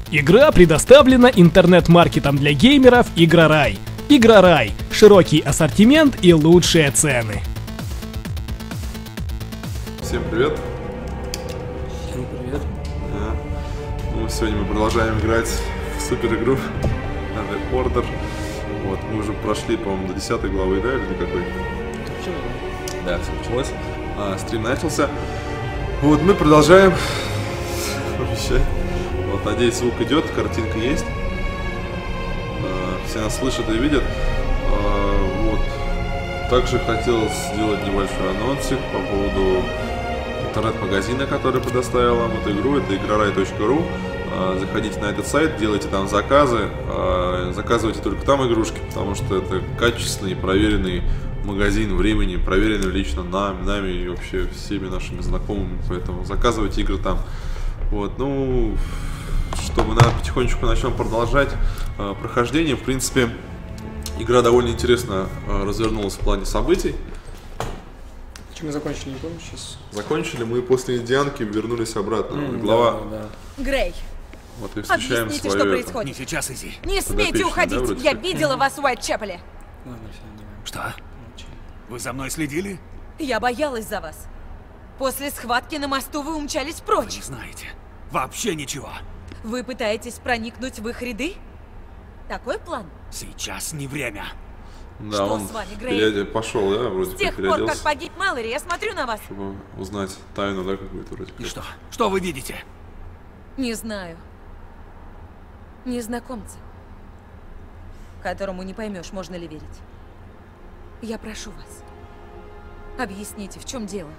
Игра предоставлена интернет-маркетом для геймеров Игрорай. Игрорай. Широкий ассортимент и лучшие цены. Всем привет. Всем привет. Сегодня мы продолжаем играть в супер игру The Order. Вот, мы уже прошли, по-моему, до 10 главы, да, или до какой? Да, все началось. Стрим начался. Вот, мы продолжаем. Вот, надеюсь, звук идет, картинка есть. Все нас слышат и видят. Вот. Также хотел сделать небольшой анонсик по поводу интернет-магазина, который предоставил нам эту игру. Это игрорай.ру. Заходите на этот сайт, делайте там заказы. Заказывайте только там игрушки, потому что это качественный, проверенный магазин времени, проверенный лично нами и вообще всеми нашими знакомыми. Поэтому заказывайте игры там. Вот, ну, что мы, наверное, потихонечку начнем продолжать прохождение. В принципе, игра довольно интересно развернулась в плане событий. Чем мы закончили, не помню сейчас? Закончили мы после Индианки, вернулись обратно. Глава. Да. Грей, Вот и встречаем объясните, свою что это. происходит. Не сейчас, Изи. Не смейте уходить, вроде я как? видела вас в Уайтчепеле. Ладно, все, давай. Что? Молчи. Вы за мной следили? Я боялась за вас. После схватки на мосту вы умчались Вы прочь. не знаете. Вообще ничего. Вы пытаетесь проникнуть в их ряды? Такой план? Сейчас не время. Да, Что он с вами, Грей? пошел, да, вроде С как тех пор, как переоделся, погиб Мэлори, я смотрю на вас. чтобы узнать тайну, да, какую-то вроде И как. что? Что вы видите? Не знаю. Незнакомца, которому не поймешь, можно ли верить. Я прошу вас, объясните, в чем дело.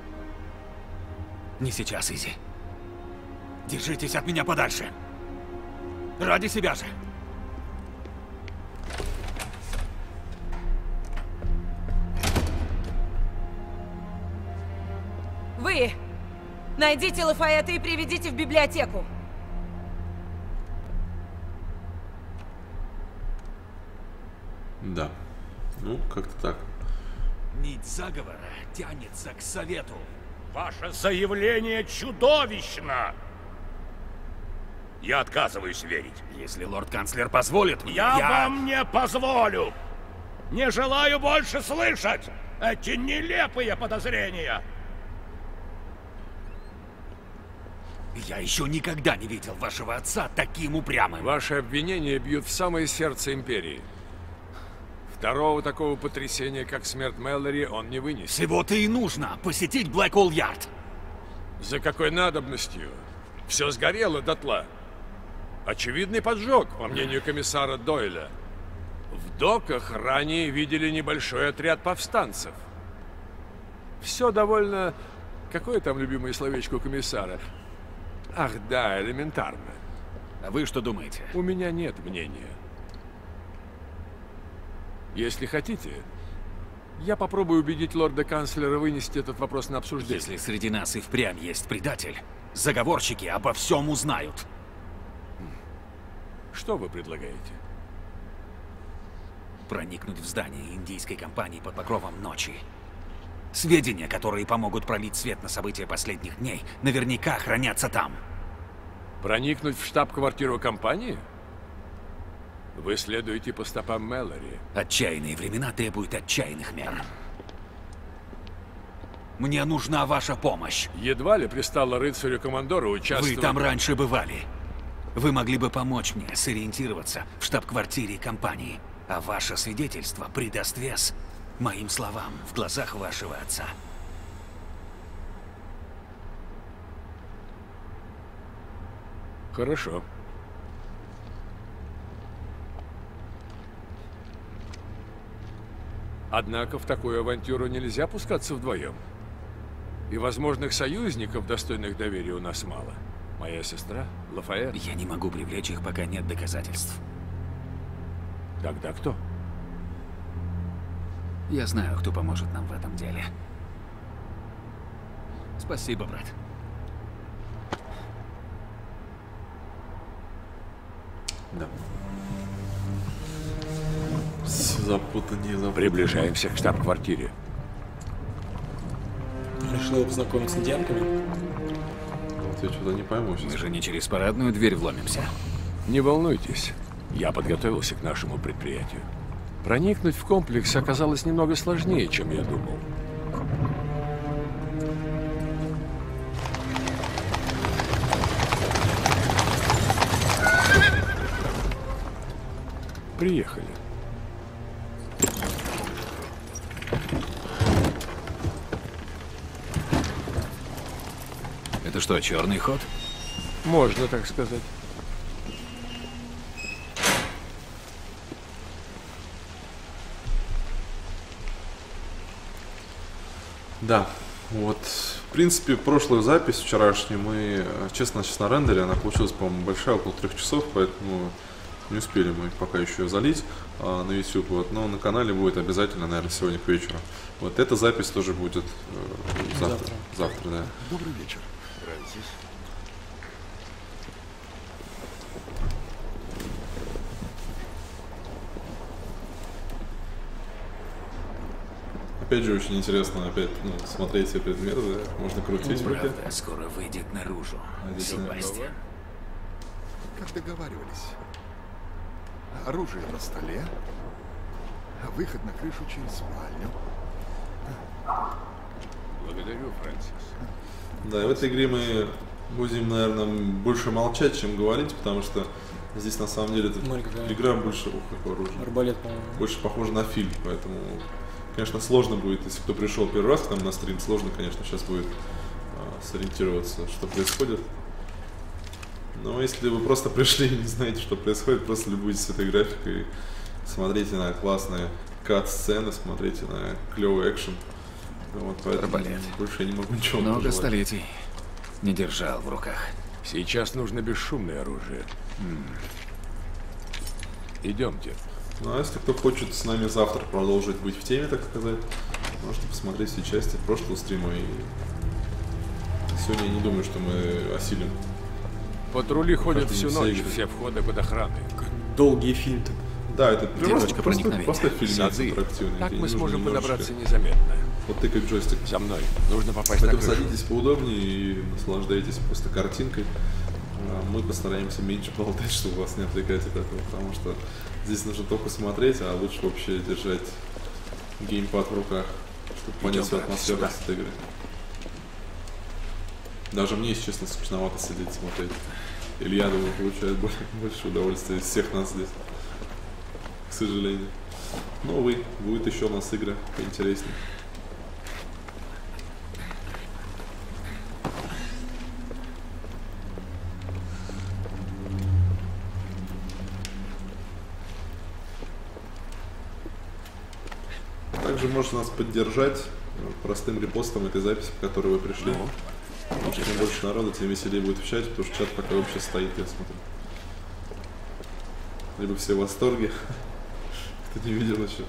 Не сейчас, Изи. Держитесь от меня подальше. Ради себя же. Вы найдите Лафаэта и приведите в библиотеку. Да. Ну, как-то так. Нить заговора тянется к совету. Ваше заявление чудовищно! Я отказываюсь верить. Если лорд-канцлер позволит мне, Я вам не позволю! Не желаю больше слышать эти нелепые подозрения! Я еще никогда не видел вашего отца таким упрямым. Ваши обвинения бьют в самое сердце Империи. Второго такого потрясения, как смерть Мэлори, он не вынесет. Всего-то и нужно посетить Блэк-Олл-Ярд. За какой надобностью? Все сгорело дотла. Очевидный поджог, по мнению комиссара Дойля. В доках ранее видели небольшой отряд повстанцев. Все довольно... Какое там любимое словечко у комиссара? Ах да, элементарно. А вы что думаете? У меня нет мнения. Если хотите, я попробую убедить лорда-канцлера вынести этот вопрос на обсуждение. Если среди нас и впрямь есть предатель, заговорщики обо всем узнают. Что вы предлагаете? Проникнуть в здание индийской компании под покровом ночи. Сведения, которые помогут пролить свет на события последних дней, наверняка хранятся там. Проникнуть в штаб-квартиру компании? Вы следуете по стопам Мэлори. Отчаянные времена требуют отчаянных мер. Мне нужна ваша помощь. Едва ли пристало рыцарю-командору участвовать... Вы там раньше бывали. Вы могли бы помочь мне сориентироваться в штаб-квартире компании, а ваше свидетельство придаст вес моим словам в глазах вашего отца. Хорошо. Однако в такую авантюру нельзя пускаться вдвоем. И возможных союзников, достойных доверия, у нас мало. Моя сестра, Лафаэт. Я не могу привлечь их, пока нет доказательств. Тогда кто? Я знаю, кто поможет нам в этом деле. Спасибо, брат. Да. Запутаннее. Приближаемся к штаб-квартире. Решил познакомиться с индианками. Вот я что-то не пойму Мы сейчас. же не через парадную дверь вломимся. Не волнуйтесь, я подготовился к нашему предприятию. Проникнуть в комплекс оказалось немного сложнее, чем я думал. Приехали. Это что, черный ход? Можно так сказать. Да, вот, в принципе, прошлую запись вчерашнюю мы, честно, сейчас на рендере, она получилась, по-моему, большая, около 3 часов, поэтому не успели мы пока еще ее залить на YouTube, вот, но на канале будет обязательно, наверное, сегодня к вечеру. Вот эта запись тоже будет завтра. Завтра, да. Добрый вечер, Фрэнсис. Опять же, очень интересно опять смотреть все предметы, да? Можно крутить в руке. Правда, скоро выйдет наружу. Себастьян. Как договаривались. Оружие на столе, выход на крышу через спальню. Благодарю, Фрэнсис. Да, и в этой игре мы будем, наверное, больше молчать, чем говорить, потому что здесь на самом деле Смотри, какая игра больше, какое оружие, арбалет, по-моему. больше похожа на фильм, поэтому, конечно, сложно будет, если кто пришел первый раз к нам на стрим, сложно, конечно, сейчас будет сориентироваться, что происходит. Но если вы просто пришли и не знаете, что происходит, просто любуйтесь этой графикой, смотрите на классные кат-сцены, смотрите на клевый экшен. Вот, поэтому Арбалет. больше я не могу ничего Много пожелать. столетий не держал в руках. Сейчас нужно бесшумное оружие. Идемте. Ну а если кто хочет с нами завтра продолжить быть в теме, так сказать, можете посмотреть все части прошлого стрима. И сегодня я не думаю, что мы осилим. Патрули ходят Каждый всю все ночь, игры. все входы под охраной. Долгий фильм-то. Да, это точка проникновения? просто фильм Сады. интерактивный. Так тебе мы не нужно сможем немножечко подобраться незаметно. Вот тыкать джойстик. За мной. Нужно попасть на Поэтому крышу. садитесь поудобнее и наслаждайтесь просто картинкой. Мы постараемся меньше болтать, чтобы вас не отвлекать от этого, потому что здесь нужно только смотреть, а лучше вообще держать геймпад в руках, чтобы понять всю брат, атмосферность этой игры. Даже мне, если честно, скучновато сидеть и смотреть. Илья, думаю, получает больше удовольствия из всех нас здесь, к сожалению. Но, увы, будет еще у нас игры поинтереснее. Также можете нас поддержать простым репостом этой записи, в которую вы пришли. Чем больше народа, тем веселее будет в чате, потому что чат пока вообще стоит, я смотрю. Либо все в восторге, кто не видел еще.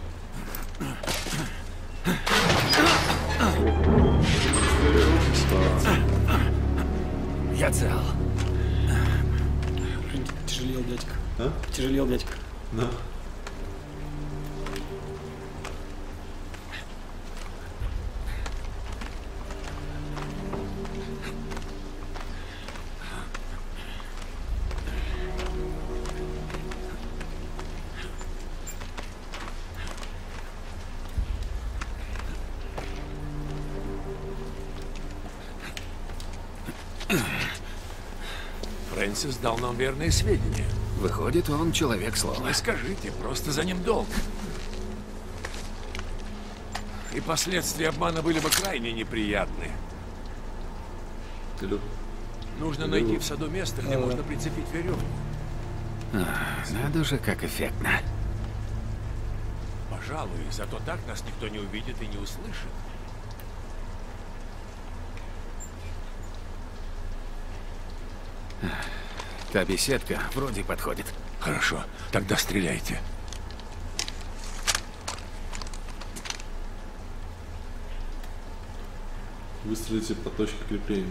Я цел. Тяжелел дядька. А? Тяжелел дядька. Да. Фрэнсис дал нам верные сведения. Выходит, он человек слова. Не скажите, просто за ним долг. И последствия обмана были бы крайне неприятны. Или- Нужно найти в саду место, где можно прицепить веревку. Надо же, как эффектно. Пожалуй, зато так нас никто не увидит и не услышит. Та беседка вроде подходит. Хорошо, тогда стреляйте. Выстрелите по точке крепления.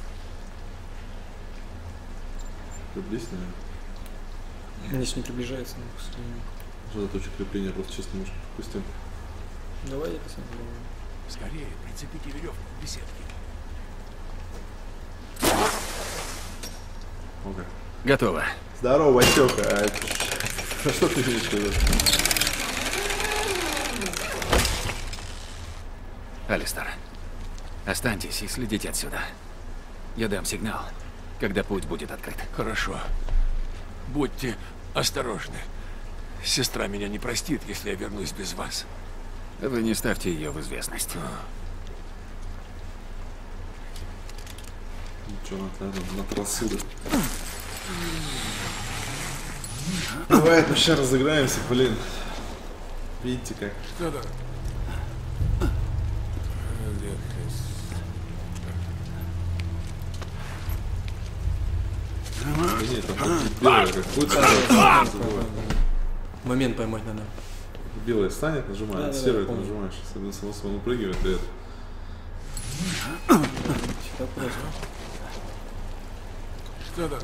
Приблизь, наверное. Если не приближается, ну, к сожалению. Что за точка крепления? Просто честно немножко пропустим. Давай я посмотрю. Скорее, прицепите веревку к беседке. Готово. Здорово, Васёка. А что ты видишь тут? Алистер, останьтесь и следите отсюда. Я дам сигнал, когда путь будет открыт. Хорошо. Будьте осторожны. Сестра меня не простит, если я вернусь без вас. Вы не ставьте ее в известность. Ничего, на трассуды. Давай, мы сейчас разыграемся, блин. Видите как? Да-да. Нет, там белая как будет. Момент поймать надо. Белая станет, нажимает, Да, серый ты помню. нажимаешь, само собой выпрыгивает и это. Всегда просто. Да-да.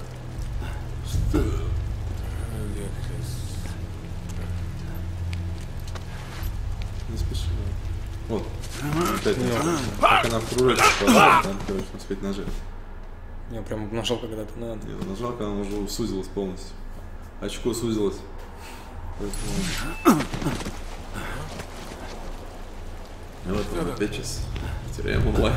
Не спеши. Вот. Опять как она в рулетку попадает, надо, короче, успеть нажать. Я прям нажал когда-то надо. Не, нажал, когда она уже сузилась полностью. Очко сузилось. Поэтому... И вот мы опять сейчас теряем онлайн.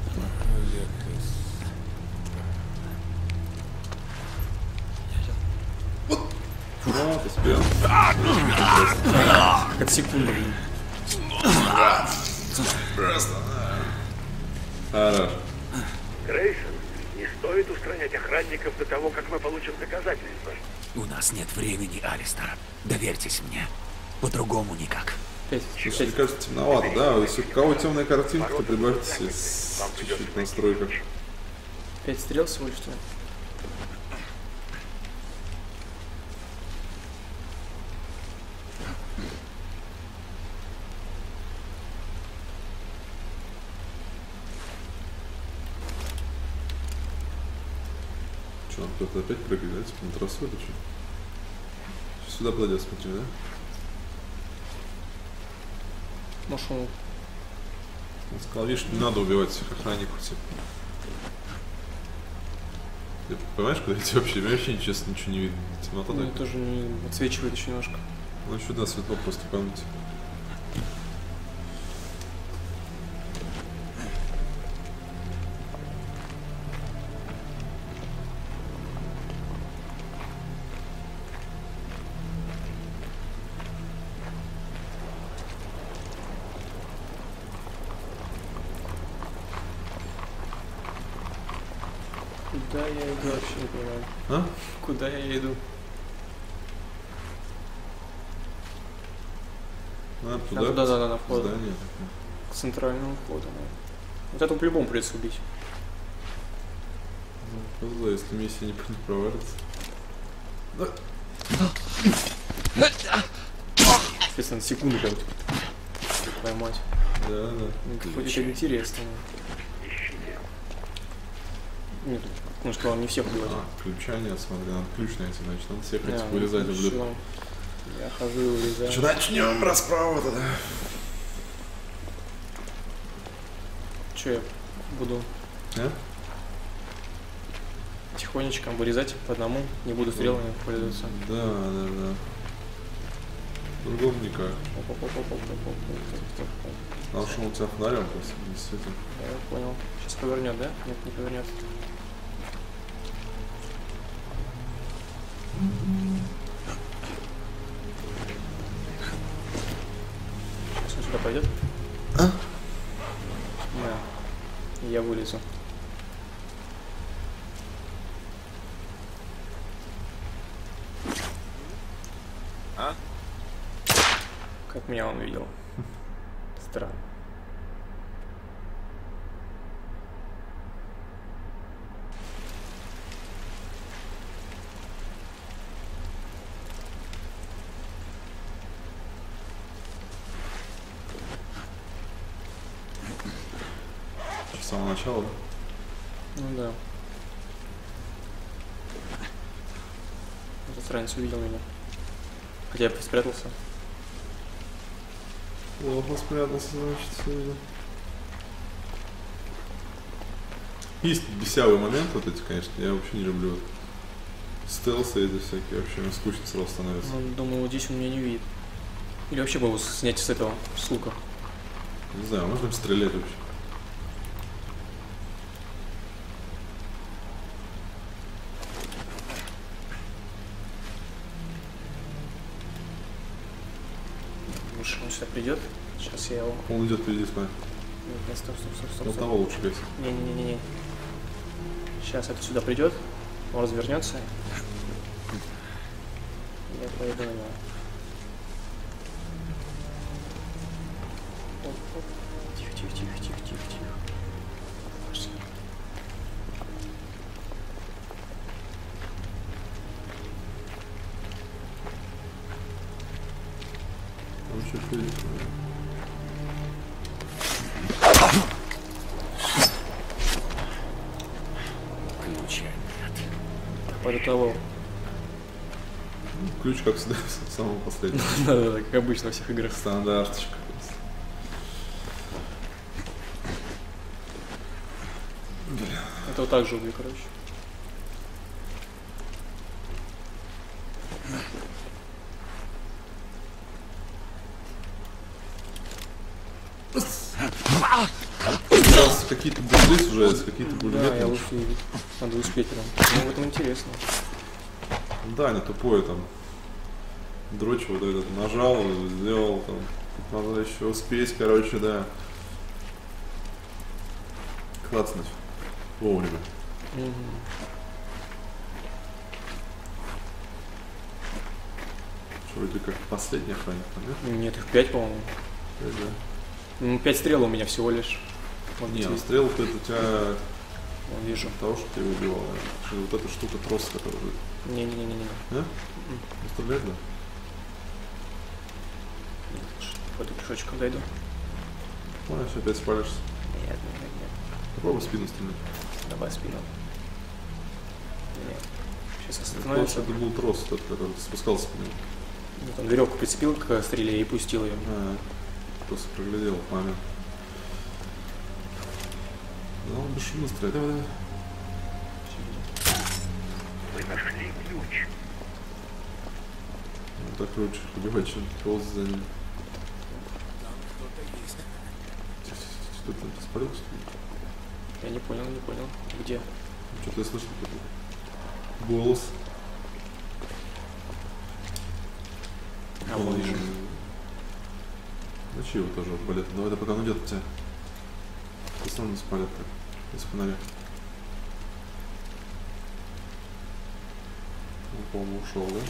Вот, успел. Как секунда, блин. Просто. Хорош. Грейсон, не стоит устранять охранников до того, как мы получим доказательства. У нас нет времени, Алистер. Доверьтесь мне. По-другому никак. Слушай, мне кажется, темновато, да? Если у кого темная картинка, то прибавьте чуть-чуть в настройках. 5 стрел всего лишь, что ли? Что, он кто-то опять прыгает, да? Типа на трассу или что? Сюда плодят, смотри, да? Может, он... Он сказал, видишь, не надо убивать всех охранников, типа. Ты понимаешь, куда идти вообще? Вообще честно ничего не видно. Темнота Мне такая. тоже не отсвечивает еще немножко. Ну еще да, светло просто в комнате. Куда я иду, вообще не понимаю. А? Куда я иду? А, туда? туда, да, на вход. Здание. К центральному входу. Да. Вот это по-любому придется убить. Ну, повезло, если миссия не провалится. Соответственно, секунду как поймать. Да, да. Ну, хоть это интересно. Нет, он сказал, не всех убивать. А, ключа нет, смотри, надо ключ найти, значит, надо всех этих Да, вылезать в всё. люк. Я хожу и вылезаю. Что, начнем расправу тогда? Че я буду А? тихонечко вырезать по одному, не буду стрелами пользоваться. Да, да, да. По-другому никак. Потому что он у тебя фонарем просто не светит. Я понял. Сейчас повернет, да? Нет, не повернет. Сейчас он сюда пойдет? А? Да. И я вылезу. А? Как меня он видел. Странно. С самого начала, да? Ну да. Этот ранец увидел меня. Хотя я спрятался. Плохо спрятался, значит, сюда. Есть бесявый момент вот эти, конечно, я вообще не люблю. стелсы эти всякие, вообще мне скучно сразу становится. Ну, думаю, вот здесь он меня не видит. Или вообще бы его снять с этого, с лука. Не знаю, можно им стрелять вообще. Лучше он сюда придет. Сейчас я его... Он идет впереди с нами. Нет, стоп. Вот того лучше гасить. Не. Сейчас это сюда придет, он развернется. Я пойду на него. Оп. Тихо. Пошли. Он еще впереди. Ключа нет. Пойду того. Ключ, как всегда, самого последнего. Да, как обычно во всех играх. Стандарточка. Это вот так же убью, короче. Сейчас какие-то были сужаются, какие-то были Да, я нет. лучше не видел. Надо успеть прям. Ну, в этом интересно. Да, не тупое там. Дрочь вот этот нажал, сделал там. Надо еще успеть, короче, да. Клацнуть. Вовремя. Что, вроде как последний охранник, да? Нет, их 5, по-моему. Да. Ну, 5 стрел у меня всего лишь. Вот Не, эти- ну стрел-то это у тебя Вон, вижу. от того, что тебя убивало. Что вот эта штука трос, которая... Не-не-не-не. А? Не стреляет, да? Какой-то пешочком дойду. Ой, все опять спалишься. Нет. Попробуй в спину стрелять. Давай спину. Нет. Сейчас Потому остановится. что это был трос, тот, который спускался по нему. Вот он веревку прицепил к стреле и пустил ее. Просто проглядел в момент. Да, он бесшумно стреляет. Давай. Вы нашли ключ. Вот так лучше. Убивай, чем полз за ним. Что ты спалился? Я не понял. Где? Что-то я слышал какой-то голос. А, вон вижу. Ну че его тоже отпалят? Давай, пока он идет у тебя. Ты сам не спалят так. Без фонаря. Он, по-моему, ушел, да?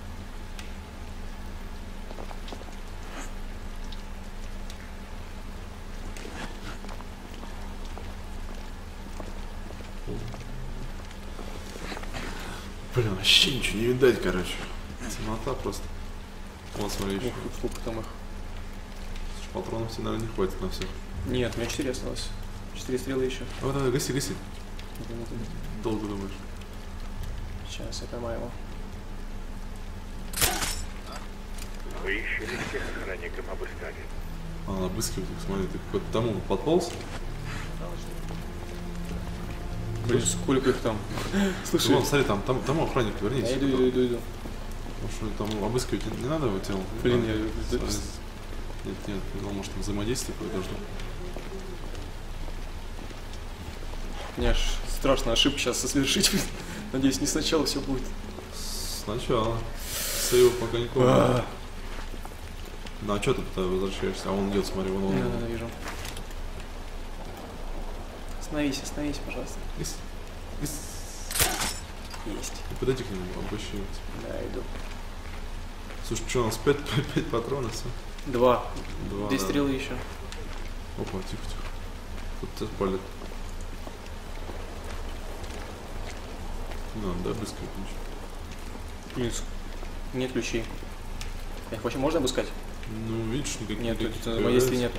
Блин, вообще ничего не видать, короче. Темнота просто. Вот смотри еще. Ух, сколько там их. Патронов тебе, наверное, не хватит на всех. Нет, у меня 4 осталось. 4 стрелы еще. Давай, гаси. Долго думаешь? Сейчас я поймаю его. Вы еще не всех охранников обыскали. А, он обыскивает их, смотри, ты к тому подполз? Блин, сколько их там? Слушай, Вон, смотри, там охранник, вернись. я иду. Может, там обыскивать не надо его тело? Блин, Смотри. Нет, я думал, может, там взаимодействие какое-то должно. Мне аж страшно ошибку сейчас совершить. Надеюсь, не сначала все будет. Сначала. Сейва пока не помню. Ну, а что ты туда возвращаешься? А он идет, смотри, вон он. Да, вижу. Остановись, пожалуйста. Есть. Есть. Подойди к нему, обыщи. Да, иду. Слушай, что, у нас 5 патронов, все? 2. 2, 2 да. стрелы еще. Опа, тихо. Тут тебя палит. Не надо, да, обыскивать ничего. Блин, нет ключей. Их вообще можно обыскать? Ну, видишь, никаких. Нет, никаких тут если нету.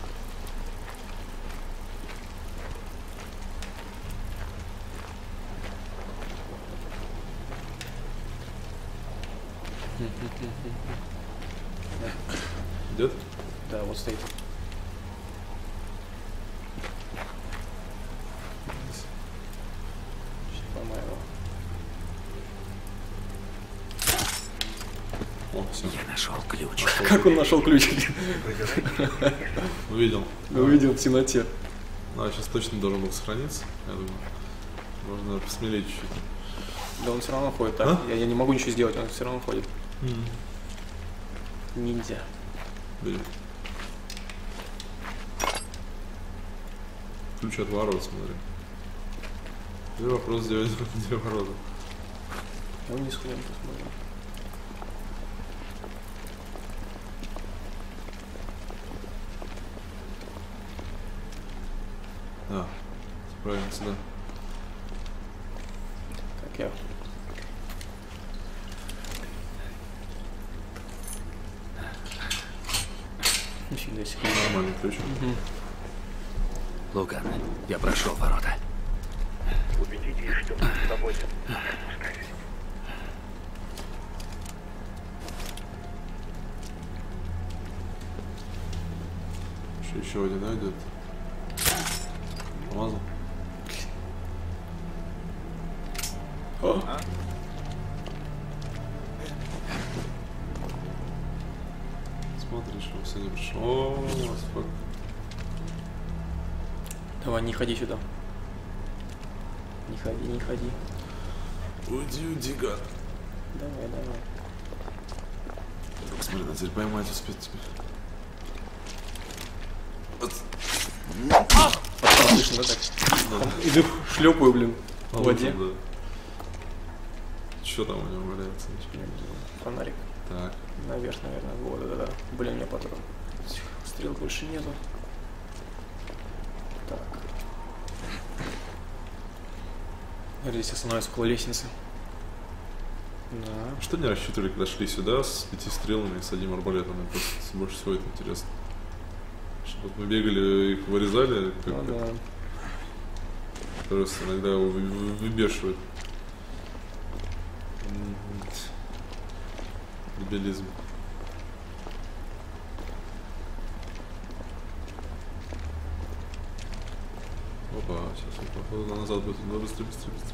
Идет? Да, вот стоит. Сейчас поймаю его. все. Я нашел ключ. Как он нашел ключ? Увидел. Увидел в темноте. Да, сейчас точно должен был сохраниться, я думаю. Можно посмелее чуть-чуть. Да он все равно ходит так. Я не могу ничего сделать, он все равно ходит. Ниндзя. Бери. Ключ от ворот, смотри. Где вопрос, где ворота? Я вниз ходим, посмотрим. А, правильно, сюда. Так, я... Нифига себе. Нормальный ключ. Логан, я прошел ворота. Убедитесь, что он свободен. Еще один найдет. Помазал. Смотришь, он все не пришел. О, фак. Давай, не ходи сюда. Не ходи, не ходи. Уйди, гад. Давай, давай. Смотри, надо теперь поймать успеть тебе. Отлично, да, так? Иду, шлепаю, блин, в воде. Да. Что там у него валяется? Фонарик. Так. Наверх, наверное. Вот, да-да-да. Блин, у меня патрон. Стрел больше нету. Так. Здесь остановится около лестницы. Да. Что не рассчитывали, когда шли сюда с 5 стрелами и с одним арбалетом? Мне просто больше всего это интересно. Чтобы мы бегали, их вырезали, как Ну, да. просто иногда его выбешивает. Дебилизм. Опа, сейчас он походу назад будет. Давай быстрее, быстрее, быстрее.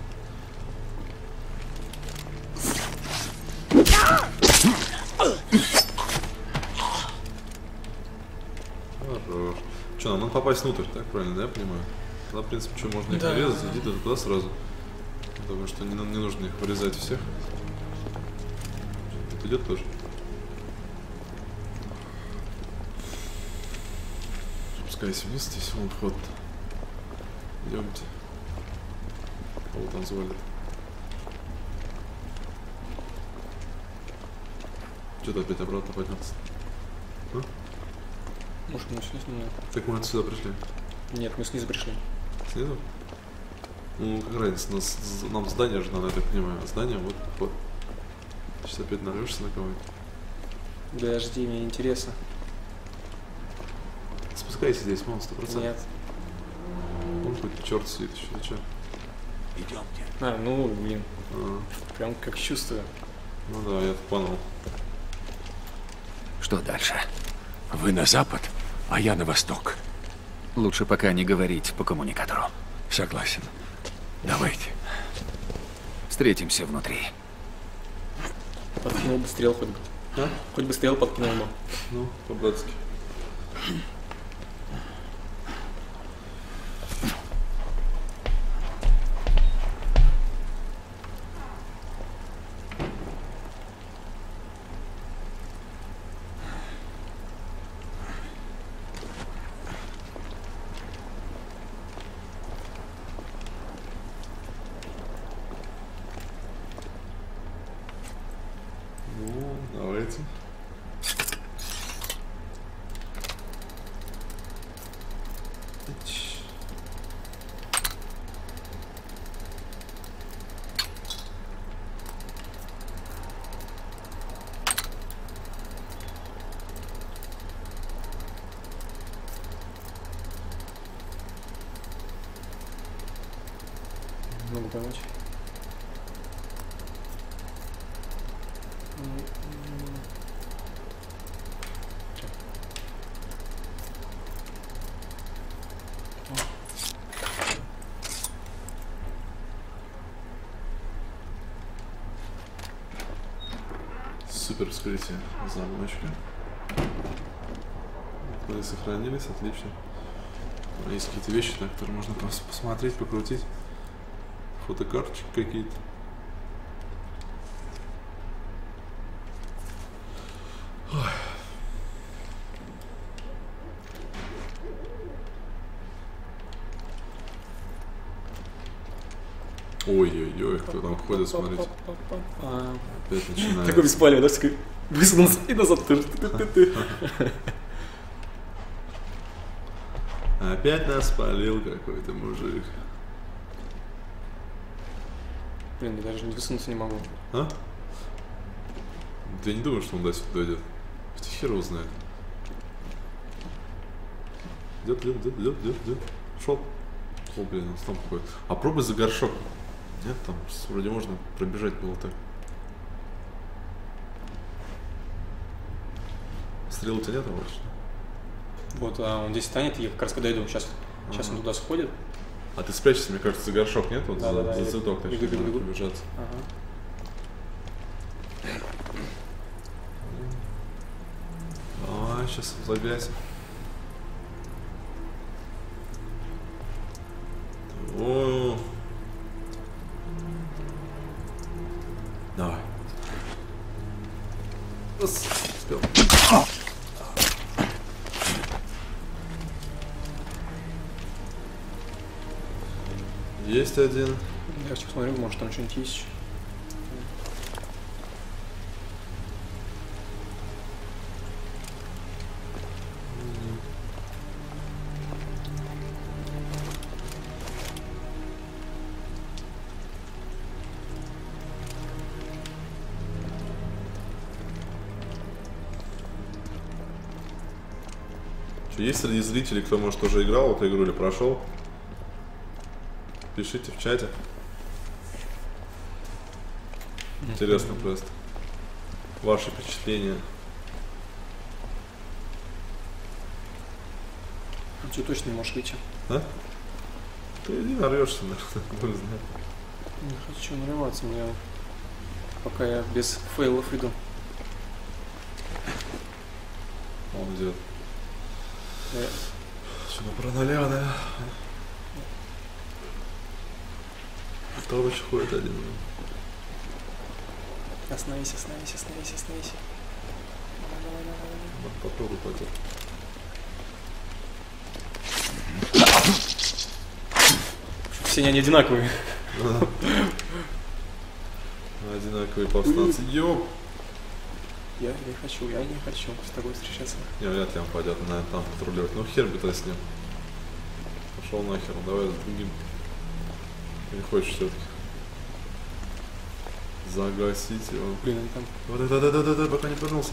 Хорош. Что, нам надо попасть внутрь, так правильно, да, я понимаю? Тогда, в принципе, что, можно их Да. нарезать, иди туда сразу. Думаю, что не нужно их вырезать всех. Тут идет тоже. Спускайся вниз, здесь вон вход. Идемте. Кого там звалит? Что-то опять обратно подняться. А? Может, мы снизу? Так мы отсюда пришли. Нет, мы снизу пришли. Снизу? Ну, как разница, нам здание же надо, я так понимаю. Здание, вот. Сейчас опять нарвешься на кого-нибудь. Подожди, мне интересно. Спускайся здесь, вон, 100%. Нет. Вон какой-то черт сидит еще, ты че? Идемте. А, ну, блин. А, Прям как чувствую. ну да, я понял. Что дальше? Вы на запад, а я на восток. Лучше пока не говорить по коммуникатору. Согласен. Давайте. Встретимся внутри. Подкинул бы стрел хоть бы. А? Хоть бы стрел подкинул бы. Ну, по-братски. Ну, давайте. Ич. Могу помочь. Супер вскрытие замочка. Вы сохранились, отлично. Есть какие-то вещи, на которые можно посмотреть, покрутить. Фотокарточки какие-то. Ой-ой-ой, кто там ходит, смотрите. Опять начинает. Такой беспалевый, да, такой высунулся и назад. Опять нас спалил какой-то мужик. Блин, я даже не высунуться не могу. А? Ты не думаешь, что он до сюда дойдет? Хотя хер его знает. Идет. Шел. О, блин, он там какой-то. А пробуй за горшок. Нет, там вроде можно пробежать было так. Стрел у тебя нет больше? Вот, он здесь станет, я как раз когда иду. Сейчас он туда сходит. А ты спрячешься, мне кажется, за горшок, нет? Вот да, за цветок, так что надо пробежаться. Давай, сейчас забегайся. О, давай. Успел. Есть один. Я сейчас смотрю, может там что-нибудь есть. Есть среди зрителей, кто, может, уже играл в эту игру или прошел? Пишите в чате. Интересно просто. Ваши впечатления. Ты точно не можешь выйти. А? Ты не нарвешься, наверное, будем знать. Не хочу нарываться, мне пока я без фейлов иду. Он идет. Что-то про налево, да? Второй ходит один. Остановись. Давай. Попробуй пойти. Все они одинаковые. Одинаковые повстанцы. Ёп! Я не хочу с тобой встречаться. Не, вряд ли он пойдет, наверное, там патрулировать. Ну хер бы то с ним. Пошел нахер, давай с другим. Не хочешь все-таки загасить его. Блин, они там. Вот, пока не повернулся.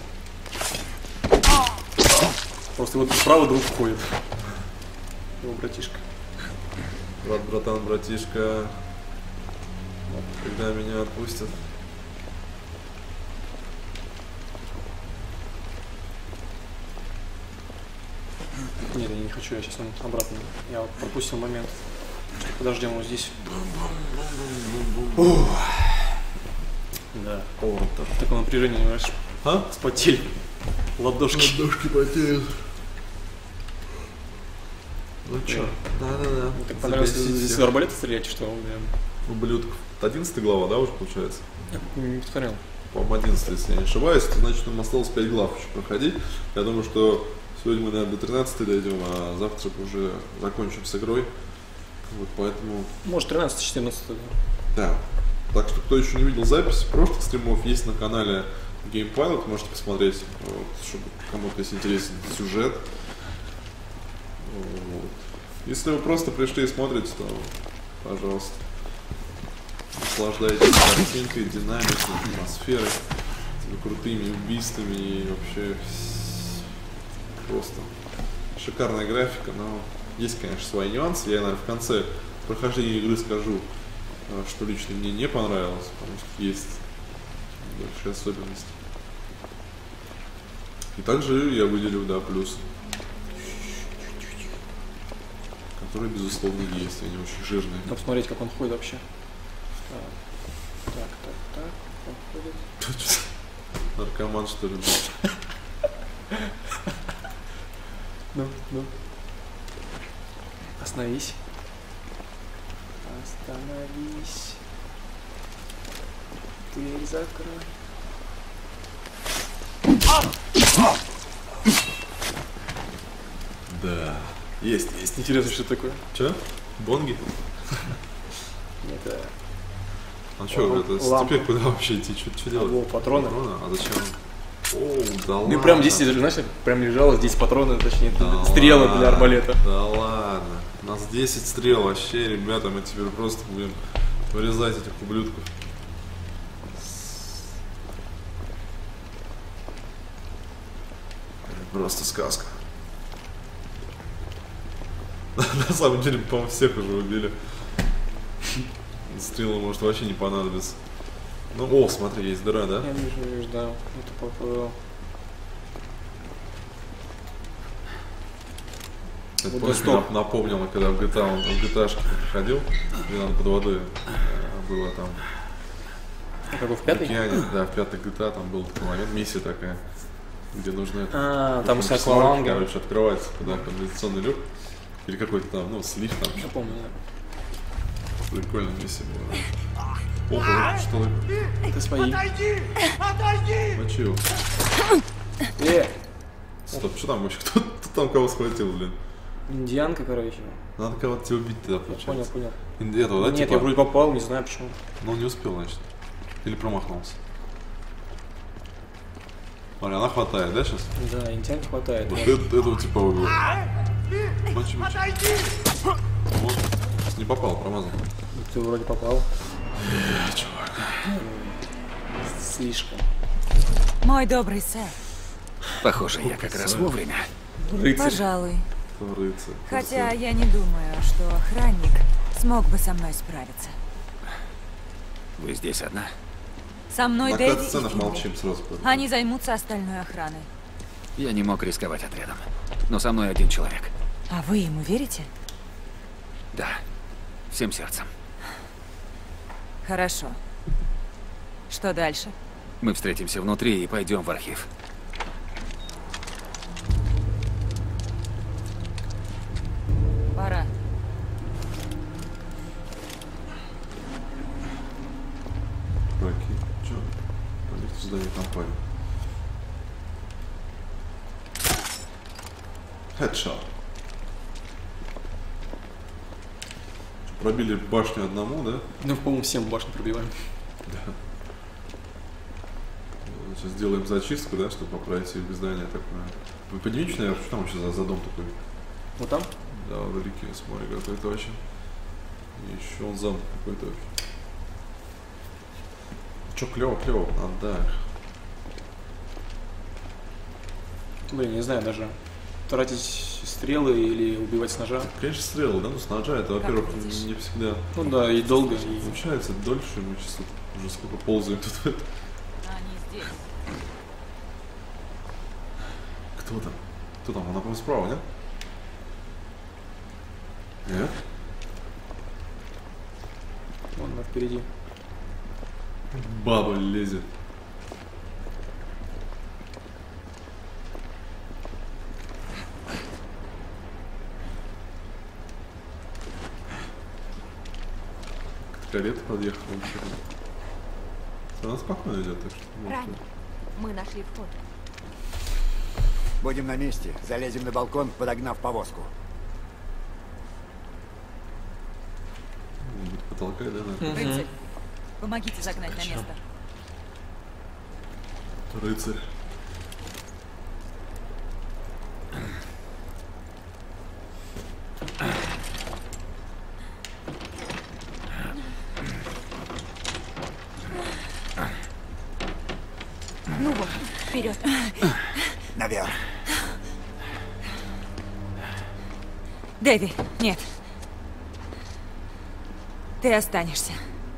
Просто вот справа друг входит. Его братишка. Братан, братишка. Когда меня отпустят. Нет, я не хочу, я сейчас он обратно. Я вот пропустил момент. Подождем его здесь. Да. О, такое напряжение, понимаешь? А? Спотели. Ладошки. Ладошки потеют. Ну чё? Да. Мне так понравилось здесь в арбалета стрелять, что он прям... Ублюдков. 11 глава, да, уже получается? Я не повторял. По-моему, 11, если я не ошибаюсь. Это значит, нам осталось 5 глав еще проходить. Я думаю, что сегодня мы, наверное, до 13 дойдем, а завтра уже закончим с игрой. Вот поэтому... Может, 13-14. Да. Так что, кто еще не видел запись прошлых стримов, есть на канале GamePilot, можете посмотреть, вот, чтобы кому-то, если интересен сюжет. Вот. Если вы просто пришли и смотрите, то, пожалуйста, наслаждайтесь картинкой, динамикой, атмосферой, этими крутыми убийствами и вообще просто шикарная графика, но есть, конечно, свои нюансы. Я, наверное, в конце прохождения игры скажу, что лично мне не понравилось, потому что есть большие особенности. И также я выделил, да, плюс, которые, безусловно, есть, они очень жирные. Надо посмотреть, как он ходит вообще. Так. Он ходит. Наркоман, что ли? Ну. Остановись. Остановись. Дверь закрой. Да. Есть. Интересно, что такое? Че? Бонги? Это... А что, это теперь куда вообще идти? Что делать? О, патроны. А зачем? О, да ладно. Ну и прям здесь, знаешь, прям лежало здесь патроны, точнее, Да стрелы ладно, для арбалета. Да ладно. У нас 10 стрел вообще, ребята, мы теперь просто будем вырезать этих ублюдков. Просто сказка. На самом деле, по-моему, всех уже убили. Стрелы, может, вообще не понадобится. Ну, о, смотри, есть дыра, да? Я вижу, да. Это попал. Это помню, напомнило, когда в GTA, он в GTA-шке приходил, где надо под водой было там. Как в пятой? В океане, да, в пятой GTA там был такой момент, миссия такая, где нужно это. Там с аквалангом. Короче, открывается туда канализационный люк. Или какой-то там, ну, слив там. Я помню, да. Прикольная миссия была. Ого, что такое? Это свои. А чего? Стоп, что там вообще? Кто там кого схватил, блин? Индианка, короче. Надо кого-то тебя убить тогда, получается. Понял. Этого, да, Нет, типа? я вроде попал, не знаю почему. Но он не успел, значит. Или промахнулся. Смотри, она хватает, да, сейчас? Да, индианки хватает. Вот этого типа убил. Мочи. Вот. Не попал, промазал. Ты вроде попал. Чувак. Слишком. Мой добрый сэр. Похоже, я как раз вовремя. Рыцарь. Пожалуй. Рыцарь. Хотя я не думаю, что охранник смог бы со мной справиться. Вы здесь одна? Со мной На Дэви и кат-сценах Финли. молчим сразу. Они займутся остальной охраной. Я не мог рисковать отрядом. Но со мной один человек. А вы ему верите? Да. Всем сердцем. Хорошо. Что дальше? Мы встретимся внутри и пойдем в архив. Пора. Чуваки, чё? Полетите в здание компании. Хедшот. Пробили башню одному, да? Ну, по-моему, всем башню пробиваем. Да. Сейчас сделаем зачистку, да, чтобы поправить их здание такое. Вы поднимите, наверное, что там вообще за дом такой? Вот там? Да, великий, смотри, какой-то вообще. И еще он замок какой-то вообще. Чё, клево, надо. Блин, не знаю даже. Тратить стрелы или убивать с ножа. Конечно, стрелы, да, но с ножа это, во-первых, видишь? не всегда Ну да, и долго. И... получается, дольше. Мы сейчас тут уже сколько ползаем тут. Они здесь. Кто там? Кто там? Она, по-моему, справа, нет? Нет? Вон она впереди. Баба лезет. Карета подъехала вообще. Она спокойно идет, так что... Ранее мы нашли вход. Будем на месте. Залезем на балкон, подогнав повозку. Потолкай, да, наверное? Рыцарь, помогите загнать на место. Рыцарь. Ну вот, вперед. Наверх. Дэви, нет. Ты останешься.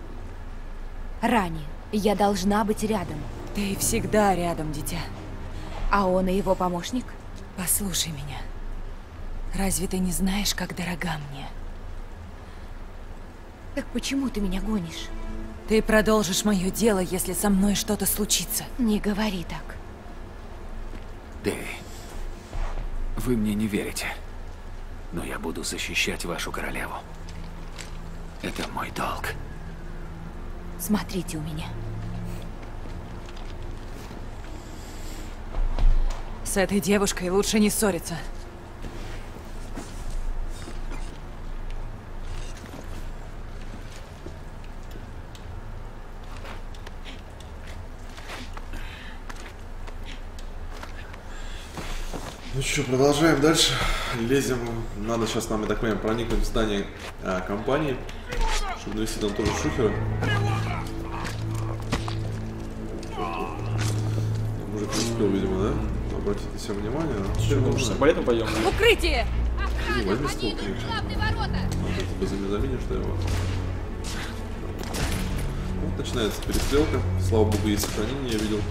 Ранее я должна быть рядом. Ты всегда рядом, дитя. А он и его помощник? Послушай меня. Разве ты не знаешь, как дорога мне? Так почему ты меня гонишь? Ты продолжишь мое дело, если со мной что-то случится. Не говори так. Дэй, вы мне не верите, но я буду защищать вашу королеву. Это мой долг. Смотрите у меня. С этой девушкой лучше не ссориться. Ну что, продолжаем дальше. Лезем. Надо сейчас нам, я так понимаю, проникнуть в здание компании, чтобы навести там тоже шухера. Мужик не успел, видимо, да? Обратите все внимание. Что, мы уже с арбалетом пойдем? Укрытие! Ну, возьми стол, конечно. Надо тебе заменишь, что его. Вот начинается перестрелка. Слава богу, есть сохранение, я видел.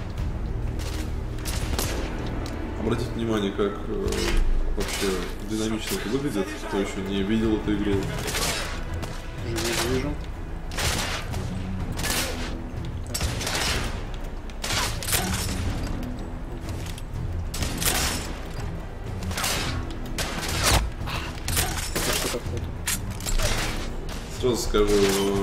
Обратите внимание, как вообще динамично это выглядит. Кто еще не видел эту игру. Вижу. Сразу скажу,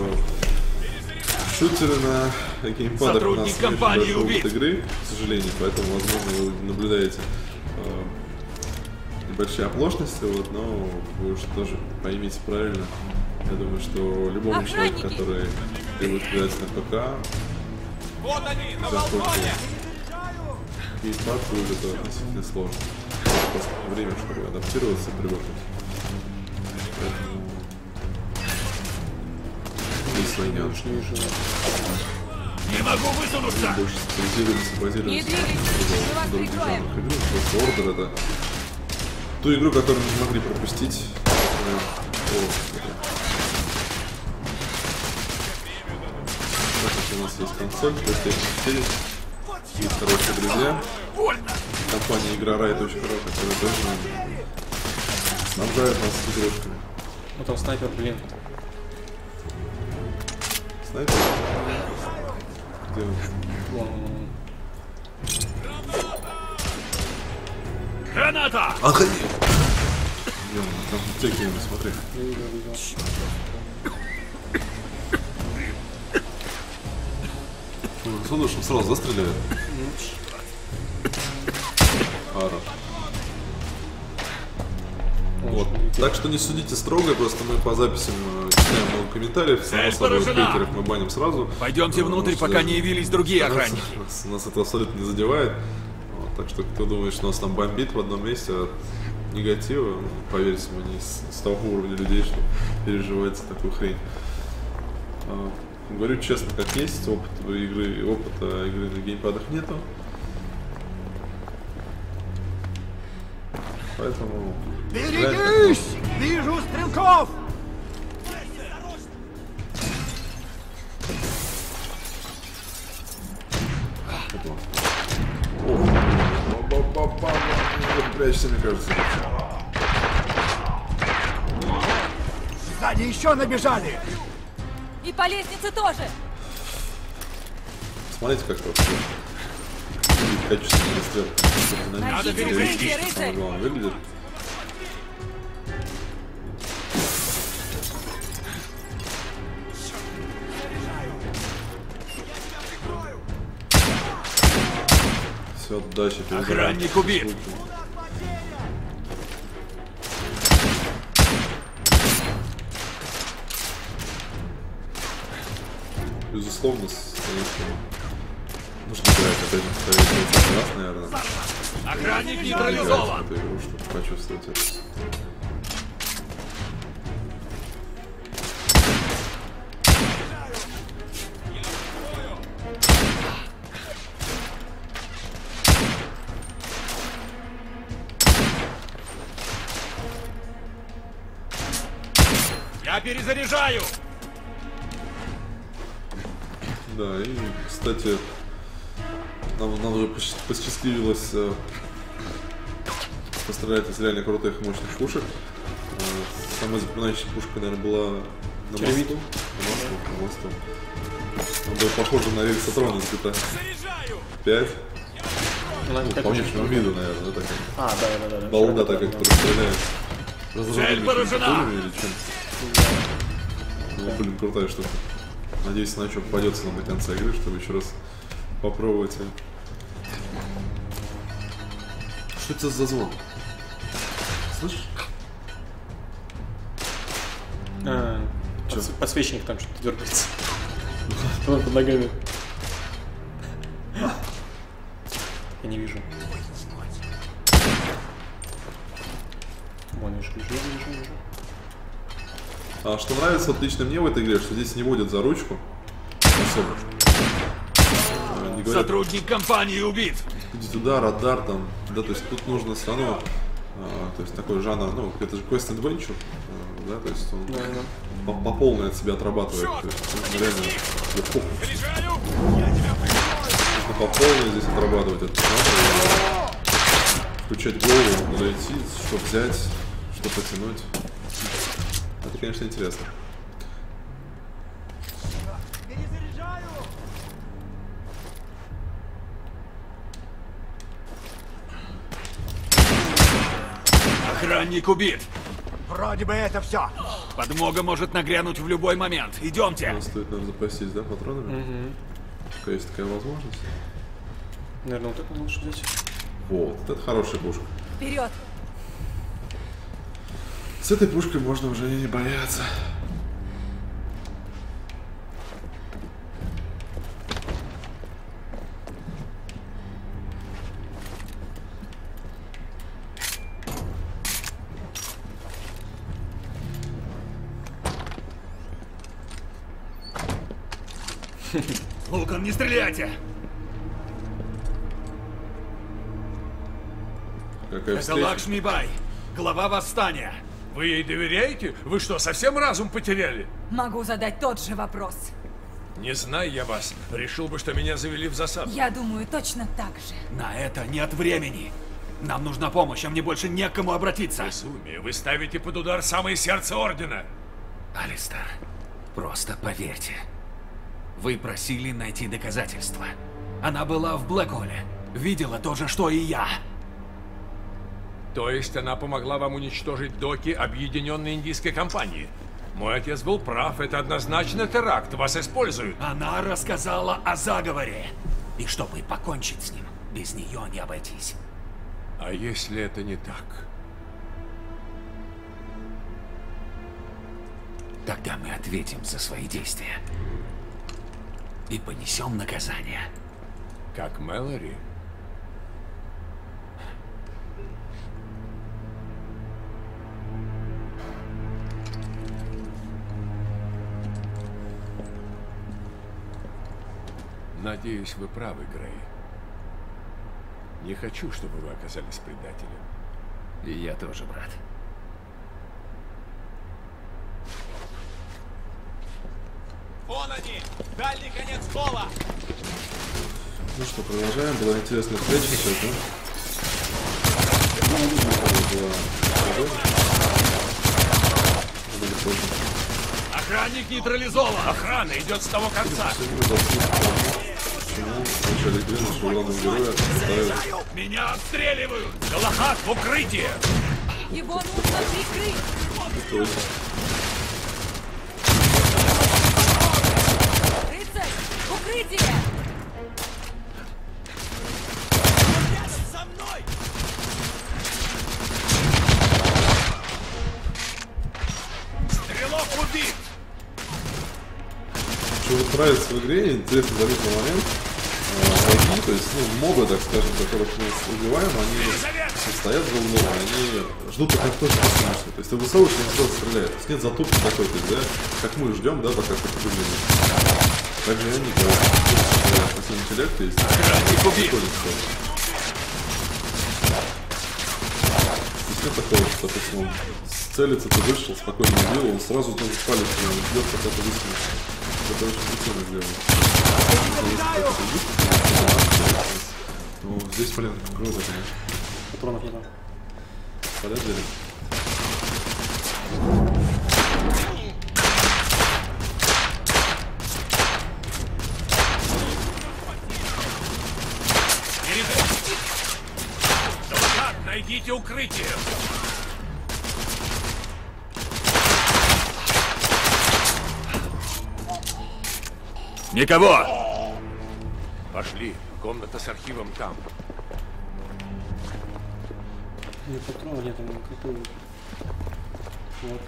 шутеры на геймпадах у нас компании нет игры, к сожалению, поэтому, возможно, вы наблюдаете небольшие оплошности, вот, но вы уж тоже поймите правильно. Я думаю, что любому человеку, который требует играть на ПК, Вот они, на балконе! геймпад будет это относительно сложно. Просто время, чтобы адаптироваться и привыкнуть. Поэтому здесь свои нюансы. Не могу высунуться! Больше специализируемся, базируемся на других жанрах игры. Просто Order — это ту игру, которую мы не могли пропустить. У нас есть консоль, PlayStation 4, есть хорошие друзья. Компания Играрай.ру, которая тоже снабжает нас игрушками. Ну там снайпер, блин. Снайпер? Где он? Вон. Граната! Охренеть! Где он? Там в теке, смотри. Я видел. Слышал, сразу застреляет. Хорош. Вот. Так что не судите строго, просто мы по записям читаем много комментариев, само собой, хейтеров мы баним сразу. Пойдемте внутрь, пока не явились другие охранники. Нас это абсолютно не задевает. Вот, так что кто думает, что нас там бомбит в одном месте от негатива, поверьте, мы не с того уровня людей, что переживается такую хрень. Говорю честно, как есть, опыта игры на геймпадах нету. Поэтому... Берегись! Вижу стрелков! Прячься, мне кажется. Сзади еще набежали! И по лестнице тоже! Смотрите, как вообще качественный стрел. Надо перезарядить, рыцарь! Выглядит. Все, дальше. Охранник убит! Безусловно, конечно, нужно играть опять же раз, наверное. Охранник нейтрализован! Эту игру, чтобы почувствовать это. Я перезаряжаю! Да, и, кстати, нам уже посчастливилось пострелять из реально крутых и мощных пушек. Самая запоминающая пушка, наверное, была на мосту. Он был похож на рельсотрон из GTA 5. Ну, помнишь, в виду, наверное, да, такая. Да. Балда такая, которая стреляет. Разрывными или чем. Ну, блин, крутая штука. Надеюсь, она еще попадется нам до конца игры, чтобы еще раз попробовать. Что это за звон? Слышишь? Подсвечник там что-то дергается. Под ногами. Я не вижу. Вон, вижу. А что нравится вот лично мне в этой игре, что здесь не водят за ручку. Особо. Не говорят, сотрудник компании убит. иди туда, радар там. Да, то есть тут нужно все равно. То есть такой жанр, ну, это же Quest Adventure. Да, то есть он по полной от себя отрабатывает. То есть нужно реально нужно по полной здесь отрабатывать это. Включать голову, куда идти, что взять, что потянуть. Это, конечно, интересно. Охранник убит. Вроде бы это все. Подмога может нагрянуть в любой момент. Идемте. Стоит, наверное, запастись, да, патронами? Пока есть такая возможность. Наверное, вот это лучше взять. Вот, это хорошая пушка. Вперед! С этой пушкой можно уже не бояться. Лукан, не стреляйте! Какая Это встреча. Лакшми-бай, глава восстания. Вы ей доверяете? Вы что, совсем разум потеряли? Могу задать тот же вопрос. Не зная я вас, решил бы, что меня завели в засаду. Я думаю, точно так же. На это нет времени. Нам нужна помощь, а мне больше не к кому обратиться. Безумие. Вы ставите под удар самое сердце Ордена. Алистер, просто поверьте. Вы просили найти доказательства. Она была в Блэкхолле. Видела то же, что и я. То есть она помогла вам уничтожить доки Объединенной Индийской компании? Мой отец был прав, это однозначно теракт, вас используют. Она рассказала о заговоре. И чтобы покончить с ним, без нее не обойтись. А если это не так? Тогда мы ответим за свои действия. И понесем наказание. Как Мэлори? Надеюсь, вы правы, Грей. Не хочу, чтобы вы оказались предателем. И я тоже, брат. Вон они! Дальний конец пола! Ну что, продолжаем. Была интересная встреча сегодня. Охранник нейтрализован! Охрана идет с того конца! Вначале игры нашего главного героя ставят. Меня обстреливают! Галахад в укрытие! Его нужно прикрыть! Рыцарь! Укрытие! За мной! Стрелок убит! Что вот нравится в игре, интересный заметный момент. Враги, то есть, ну, мобы, так скажем, которых мы убиваем, они стоят в углу, они ждут, пока кто-то посмотрит. То есть ты высовываешь, они сразу стреляют. То есть нет затупки такой, то есть, да, как мы ждем, да, пока кто-то выглянет. Также и они, когда последний интеллект есть. Здесь нет такого, что, допустим, он целится, ты вышел, спокойно убил, он сразу тоже палец ждет, пока ты высунешь. Это очень прикольно сделано. Ну, здесь, блин, круто, конечно. Патронов не дам. Найдите укрытие! Никого! Пошли. Комната с архивом там. Нет патрона, нет, там какой. Вот.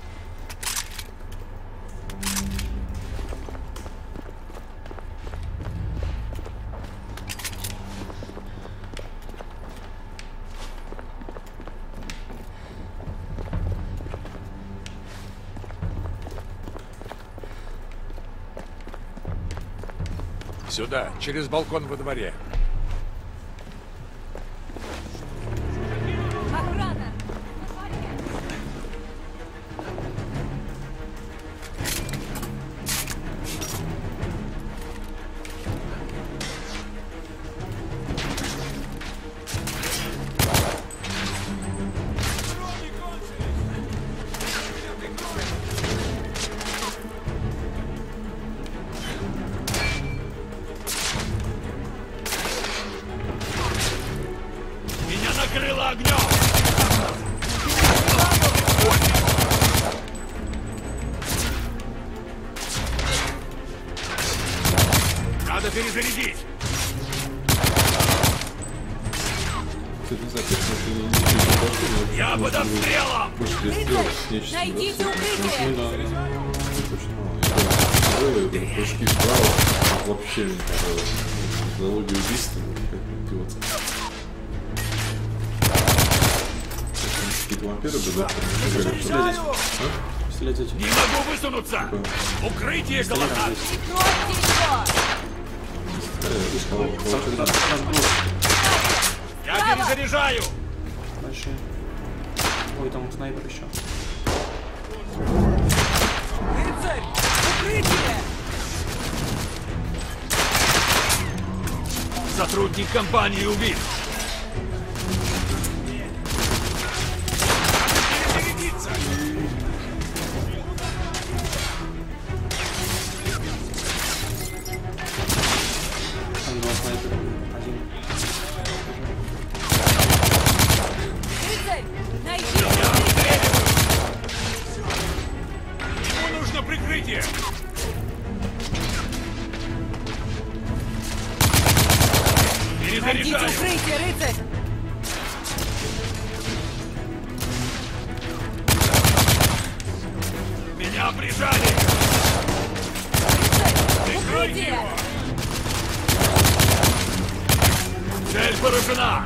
Сюда, через балкон во дворе. Охрана! Меня накрыло огнем! Надо перезарядить! Я под обстрелом! Найдите укрытие! Прыжки вправо, вообще не понравилось. Методология убийства, как идиот. Какие-то вампиры бы, да? Не могу высунуться! Укрытие голоса! Я перезаряжаю! Дальше. Ой, там снайпер еще. Рыцарь! Укрытие! Сотрудник компании убит. Там два снайпера. Один. Рыцарь! Найди укрытие! Ему нужно прикрытие! Найдите Перезаряжаю! укрытие, рыцарь! Меня прижали! Укрытие! Цель поражена!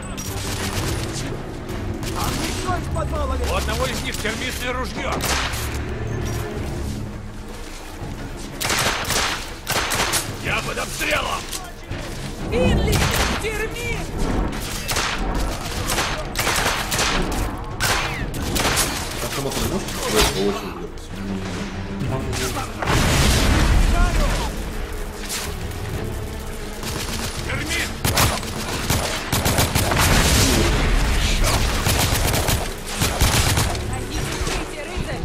У одного из них термитное ружье! Я под обстрелом! Финли! Термит! Автомат не можешь сказать по очереди, Термит! Найдите укрытие, рыцарь!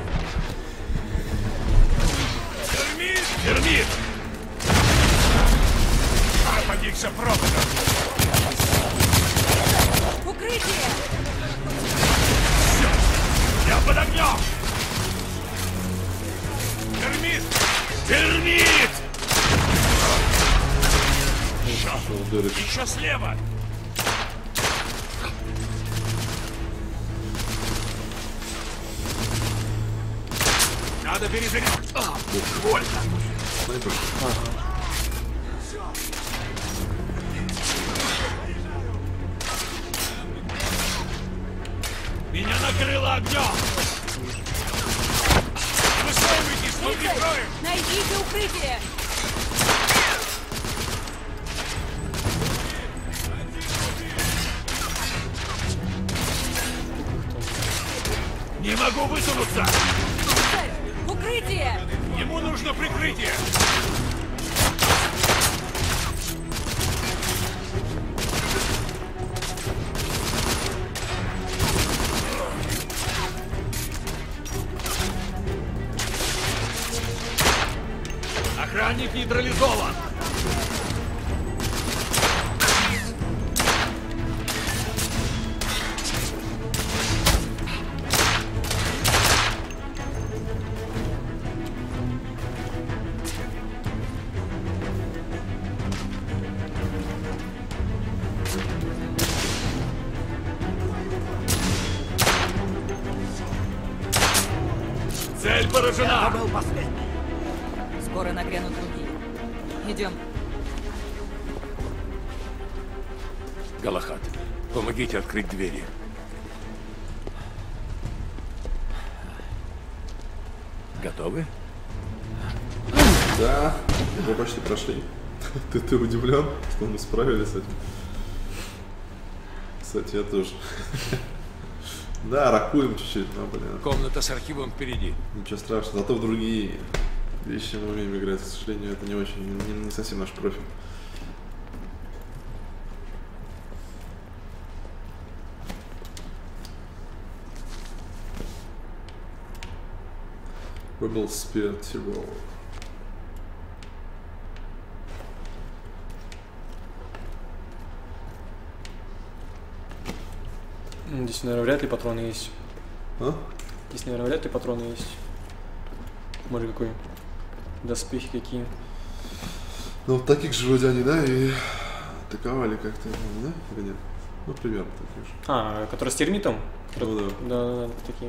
Термит! Термит! Подвигся проводом! Укрытие! Я под огнем! Термит! Термит! Еще слева! Надо перезарядить! Больно! Меня накрыло огнем! Высовывайтесь, мы Рыцарь! прикроем! Найдите укрытие! Не могу высунуться! Рыцарь! Укрытие! Ему нужно прикрытие! Охранник нейтрализован! жена! Это был последний. Скоро нагрянут другие. Идем. Галахад, помогите открыть двери. Готовы? Да, мы почти прошли. Ты удивлен, что мы справились с этим? Кстати, я тоже. Да, ракуем чуть-чуть, но, блин. Комната с архивом впереди. Ничего страшного, зато в другие вещи мы умеем играть. К сожалению, это не очень, не совсем наш профиль. Rebel Spear Terror. Здесь, наверное, вряд ли патроны есть. А? Здесь, наверное, вряд ли патроны есть. Может, какой доспехи какие. Ну, вот таких же вроде они, да, и атаковали как-то, да? Или нет? Ну, примерно такие же. А, которые с термитом? Ну, да. Да, такие.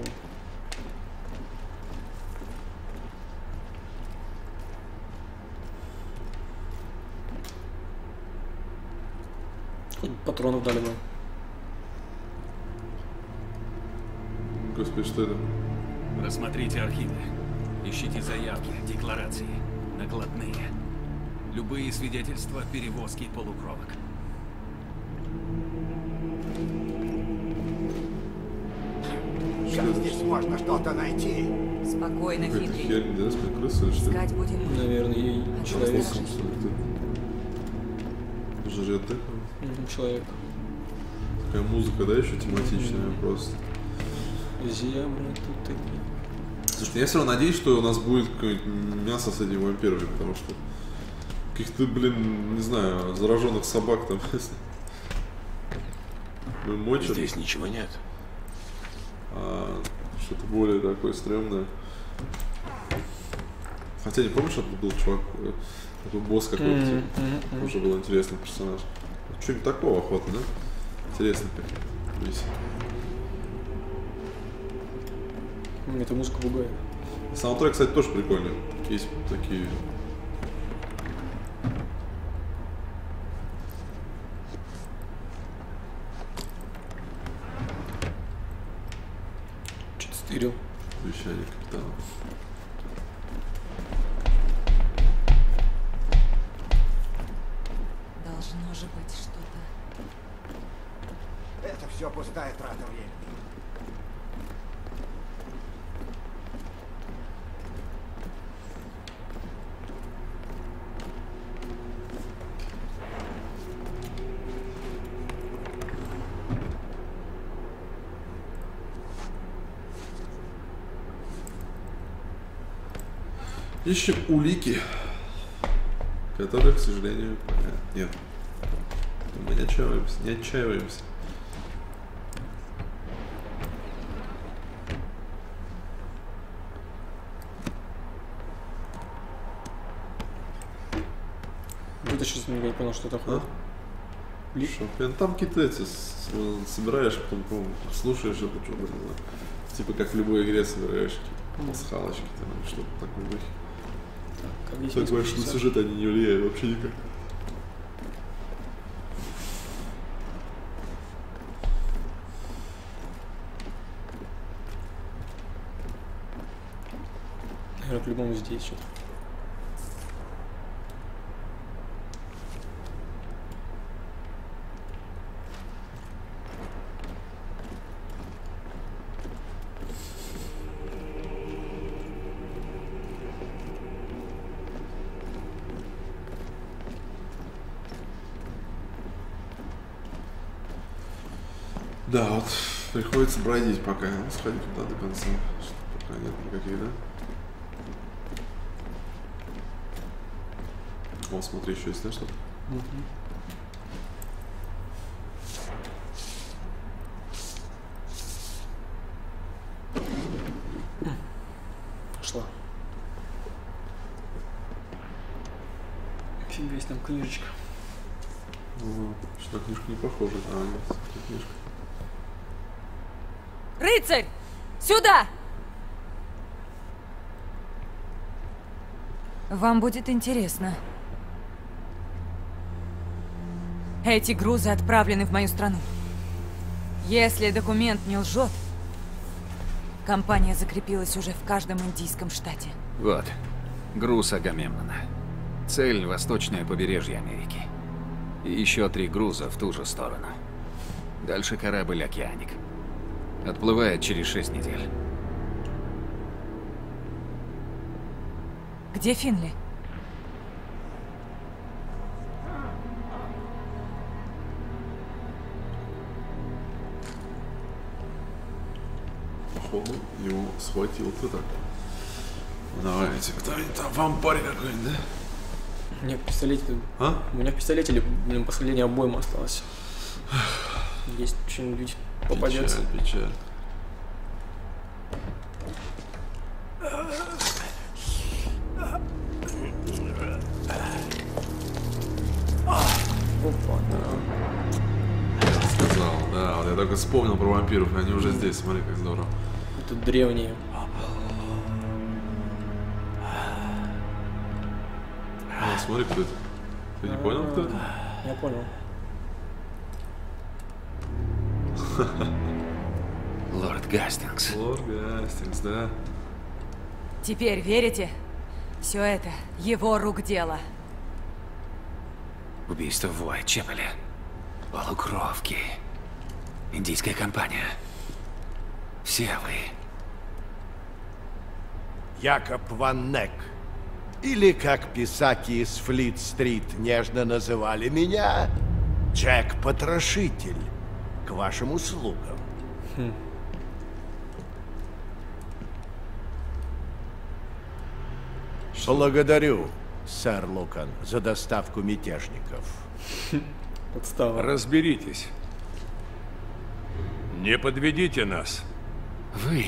Хоть патронов дали бы. Господи, что это? Рассмотрите архивы. Ищите заявки, декларации, накладные. Любые свидетельства перевозки полукровок. Сейчас здесь можно что-то найти. Спокойно, Какая-то хитрый. херня, да? С крысы или что? Искать будем мы. Наверное, ей человек. Волком, что ли, ты? Жрет, да? Человек. Такая музыка, да, еще тематичная просто. Земля тут такие. Слушай, я все равно надеюсь, что у нас будет какое-нибудь мясо с этими вампирами, потому что каких-то, блин, не знаю, зараженных собак там. Мы мочим. Здесь ничего нет. А что-то более такое стрёмное. Хотя не помнишь, это был чувак, такой босс какой-то, типа, уже был интересный персонаж. Что-нибудь такого охота, да? Интересно как. Эта музыка пугает. Саундтрек, кстати, тоже прикольный. Есть такие. Что-то стырил. Вещание капитана. Должно же быть что-то. Это все пустая трата времени. Ищем улики, которых, к сожалению, пока нет. Мы не отчаиваемся, не отчаиваемся. Вытащить, не понял, что такое. Что? Там какие-то эти собираешь, потом слушаешь это что-то, типа как в любой игре собираешь какие-то пасхалочки, там, что-то такое духе. Так больше на сюжет они не влияют вообще никак. Наверное, по-любому здесь что-то. Да, вот приходится бродить пока. Ну, сходить туда до конца. Что пока нет никаких, да? О, смотри, еще есть, да, что-то? Пошла. Фига есть там книжечка. Что книжка не похожа. А, нет, это книжка. Рыцарь! Сюда! Вам будет интересно. Эти грузы отправлены в мою страну. Если документ не лжет, компания закрепилась уже в каждом индийском штате. Вот, груз Агамемнона. Цель — восточное побережье Америки. И еще 3 груза в ту же сторону. Дальше корабль «Океаник». Отплывает через 6 недель. Где Финли? Походу, его схватил кто-то. Давайте, кто-нибудь там, вампарь какой-нибудь, да? У меня в пистолете... А? У меня в пистолете, блин, последняя обойма осталась. Есть что-нибудь попадется. Печаль, печаль. Опа, да. Сказал, да, вот я только вспомнил про вампиров, они уже здесь, смотри, как здорово. Это древние. Смотри, кто это. Ты не понял, кто это? Я понял. Лорд Гастингс. Лорд Гастингс, да. Теперь верите? Все это его рук дело. Убийство в Уайтчепеле. Полукровки. Индийская компания. Все вы. Якоб Ван Нек. Или, как писаки из Флит-стрит нежно называли меня, Джек-потрошитель. К вашим услугам. Благодарю, сэр Лукан, за доставку мятежников. Подстава. Разберитесь. Не подведите нас. Вы.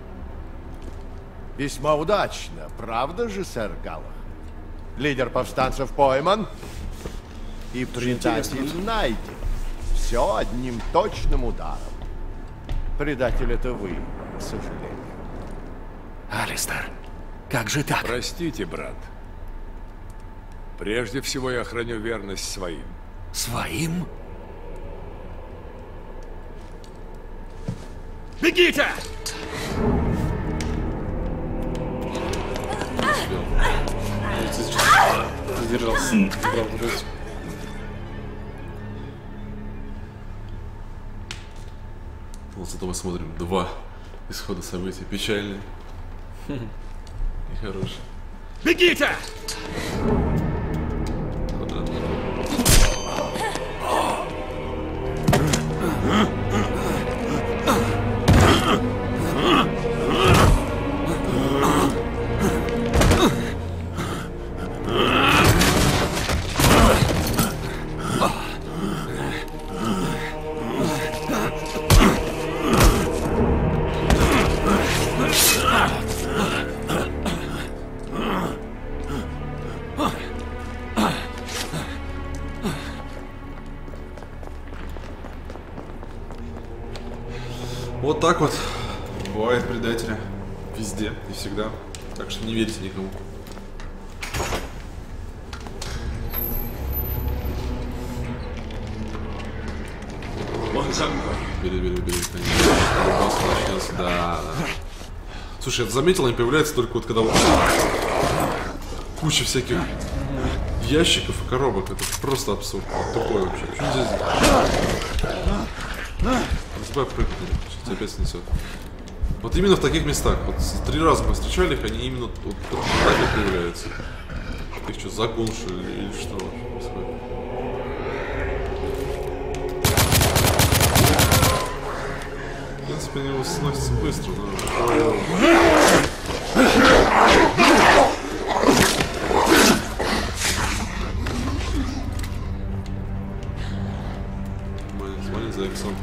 Весьма удачно, правда же, сэр Галлах? Лидер повстанцев пойман и предатель найден. Все одним точным ударом. Предатель — это вы, к сожалению. Алистер, как же так? Простите, брат. Прежде всего я храню верность своим. Своим? Бегите! Задержался. Вот зато мы смотрим 2 исхода событий. Печальные и хорошие. Бегите! Вот так вот бывает предателя везде и всегда. Так что не верьте никому. Бери, конечно. Рубас начнется, да. Слушай, я заметил, они появляются только вот когда вот куча всяких ящиков и коробок. Это просто абсурд. Тупой вообще. Что здесь? Разбавь прыгнуть. Сейчас опять снесет. Вот именно в таких местах. Вот 3 раза мы встречали их, они именно вот так появляются. Их что, загул, что ли, или что? В принципе, они его сносятся быстро, но... Смотри за иксом.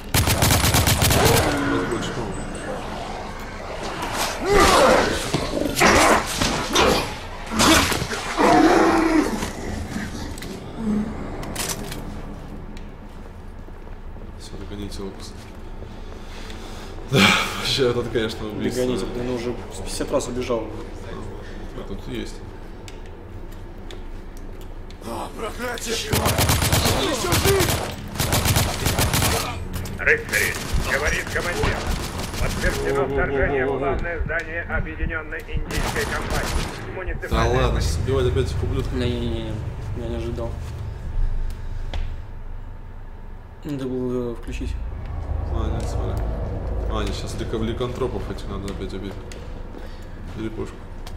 Все, догоните опус. Да, вообще этот, конечно, убийство. Догоните, блин, уже 50 раз убежал. А тут есть. Проклятие! Рыцари, говорит командир. Подтверждено вторжение в главное здание Объединенной Индийской компании. Да ладно, сейчас убивать опять этих ублюдков. Не-не-не, я не ожидал. Надо было включить. А, нет, смотри. А, нет, сейчас ликантропов этих надо опять убить. Или пушку.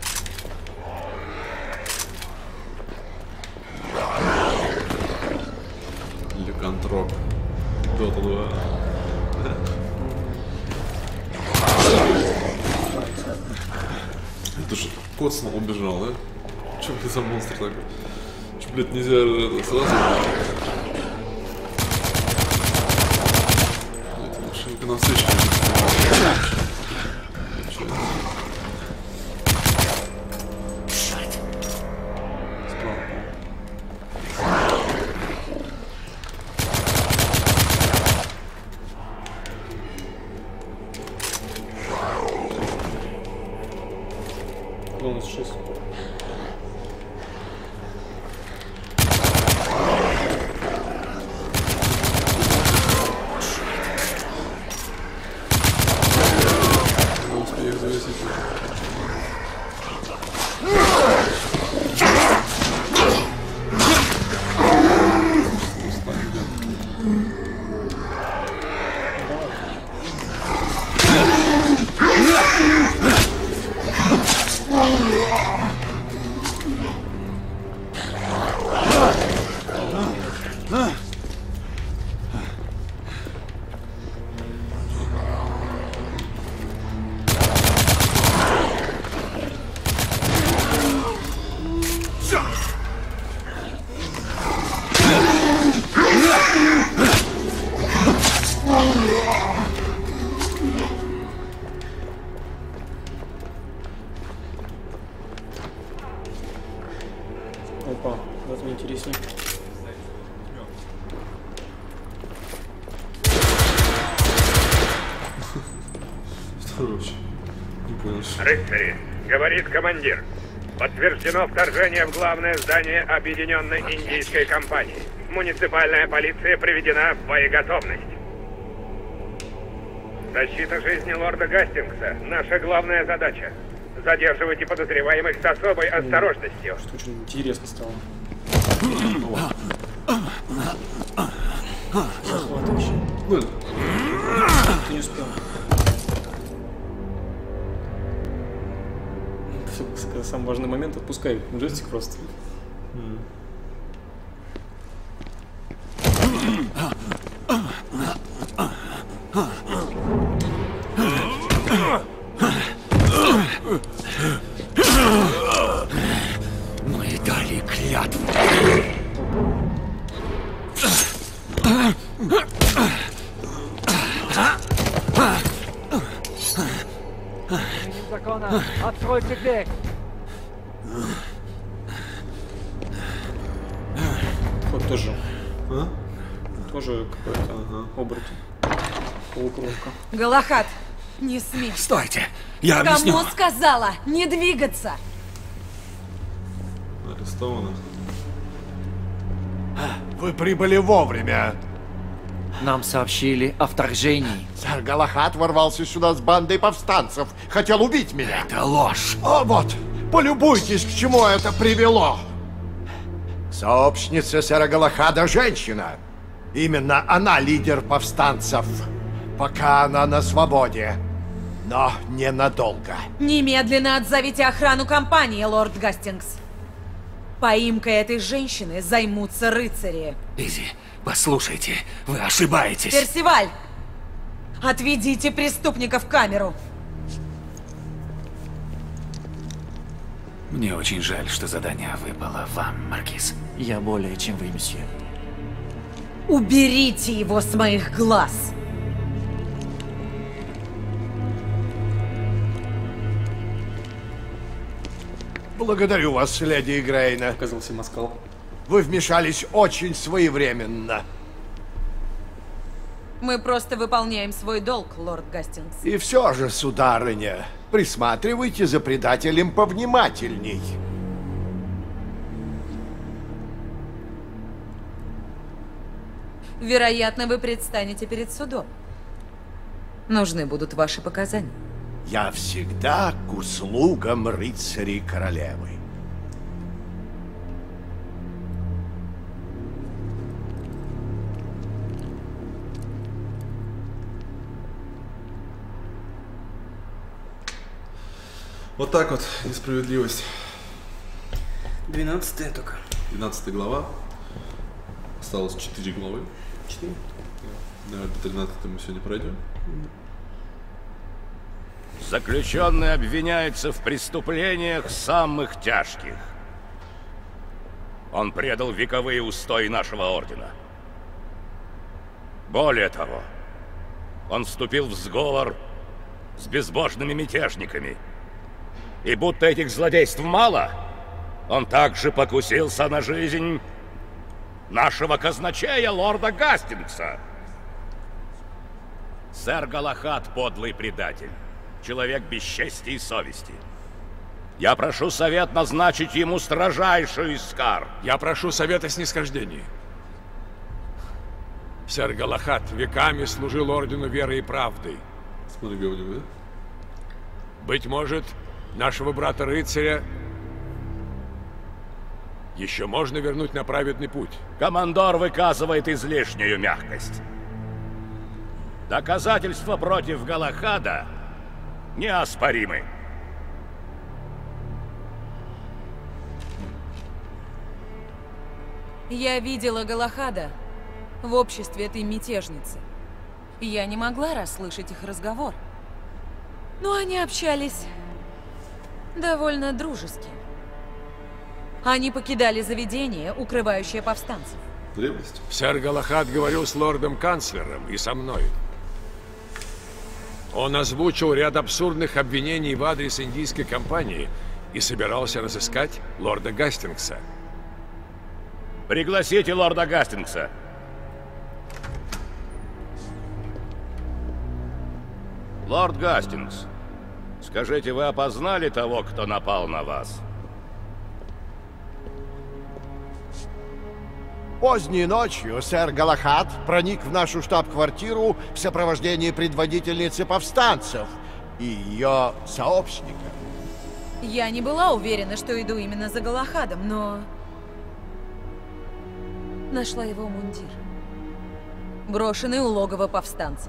Ликантроп. Дота 2. Это же коцнул, убежал, да? Че ты за монстр такой? Че, блядь, нельзя это сразу? Блядь, машинка на встречу. Бонус 6. Успех зависит. Опа, вот мне интереснее. Короче, не понял. Рыцари, говорит командир. Подтверждено вторжение в главное здание Объединенной Индийской компании. Муниципальная полиция приведена в боеготовность. Защита жизни лорда Гастингса – наша главная задача. Задерживайте подозреваемых с особой осторожностью. Что очень интересно стало. Захватывающе. Не успел. Когда самый важный момент, отпускай джойстик просто. Мы дали клятву. Закона, откройте дверь. Вот тоже. А? Тоже какой-то оборотень. Полукровка. Галахад, не смей. Стойте, я объясню. Кому сказала не двигаться? Арестовано. Вы прибыли вовремя. Нам сообщили о вторжении. Сэр Галахад ворвался сюда с бандой повстанцев. Хотел убить меня. Это ложь. О, вот, полюбуйтесь, к чему это привело. Сообщница сэра Галахада — женщина. Именно она лидер повстанцев. Пока она на свободе. Но ненадолго. Немедленно отзовите охрану компании, лорд Гастингс. Поимкой этой женщины займутся рыцари. Изи, послушайте, вы ошибаетесь. Персиваль, отведите преступника в камеру. Мне очень жаль, что задание выпало вам, Маркиз. Я более чем вы, месье. Уберите его с моих глаз. Благодарю вас, леди Игрейна. Оказался москал. Вы вмешались очень своевременно. Мы просто выполняем свой долг, лорд Гастингс. И все же, сударыня, присматривайте за предателем повнимательней. Вероятно, вы предстанете перед судом. Нужны будут ваши показания. Я всегда к услугам рыцарей королевы. Вот так вот, несправедливость. 12-я только. 12 глава. Осталось 4 главы. 4? Наверное, до 13 мы сегодня пройдем. Заключенный обвиняется в преступлениях самых тяжких. Он предал вековые устои нашего ордена. Более того, он вступил в сговор с безбожными мятежниками. И будто этих злодейств мало, он также покусился на жизнь нашего казначея, лорда Гастингса. Сэр Галахад — подлый предатель, человек без чести и совести. Я прошу совет назначить ему строжайшую из кар. Я прошу совета снисхождения. Сэр Галахад веками служил ордену веры и правды. Смотри, говорю, да? Быть может, нашего брата-рыцаря еще можно вернуть на праведный путь. Командор выказывает излишнюю мягкость. Доказательства против Галахада неоспоримы. Я видела Галахада в обществе этой мятежницы. Я не могла расслышать их разговор. Но они общались довольно дружески. Они покидали заведение, укрывающее повстанцев. Древность. Сэр Галахад говорил с лордом-канцлером и со мной. Он озвучил ряд абсурдных обвинений в адрес индийской компании и собирался разыскать лорда Гастингса. Пригласите лорда Гастингса. Лорд Гастингс, скажите, вы опознали того, кто напал на вас? Поздней ночью сэр Галахад проник в нашу штаб-квартиру в сопровождении предводительницы повстанцев и ее сообщника. Я не была уверена, что иду именно за Галахадом, но нашла его мундир, брошенный у логова повстанцев.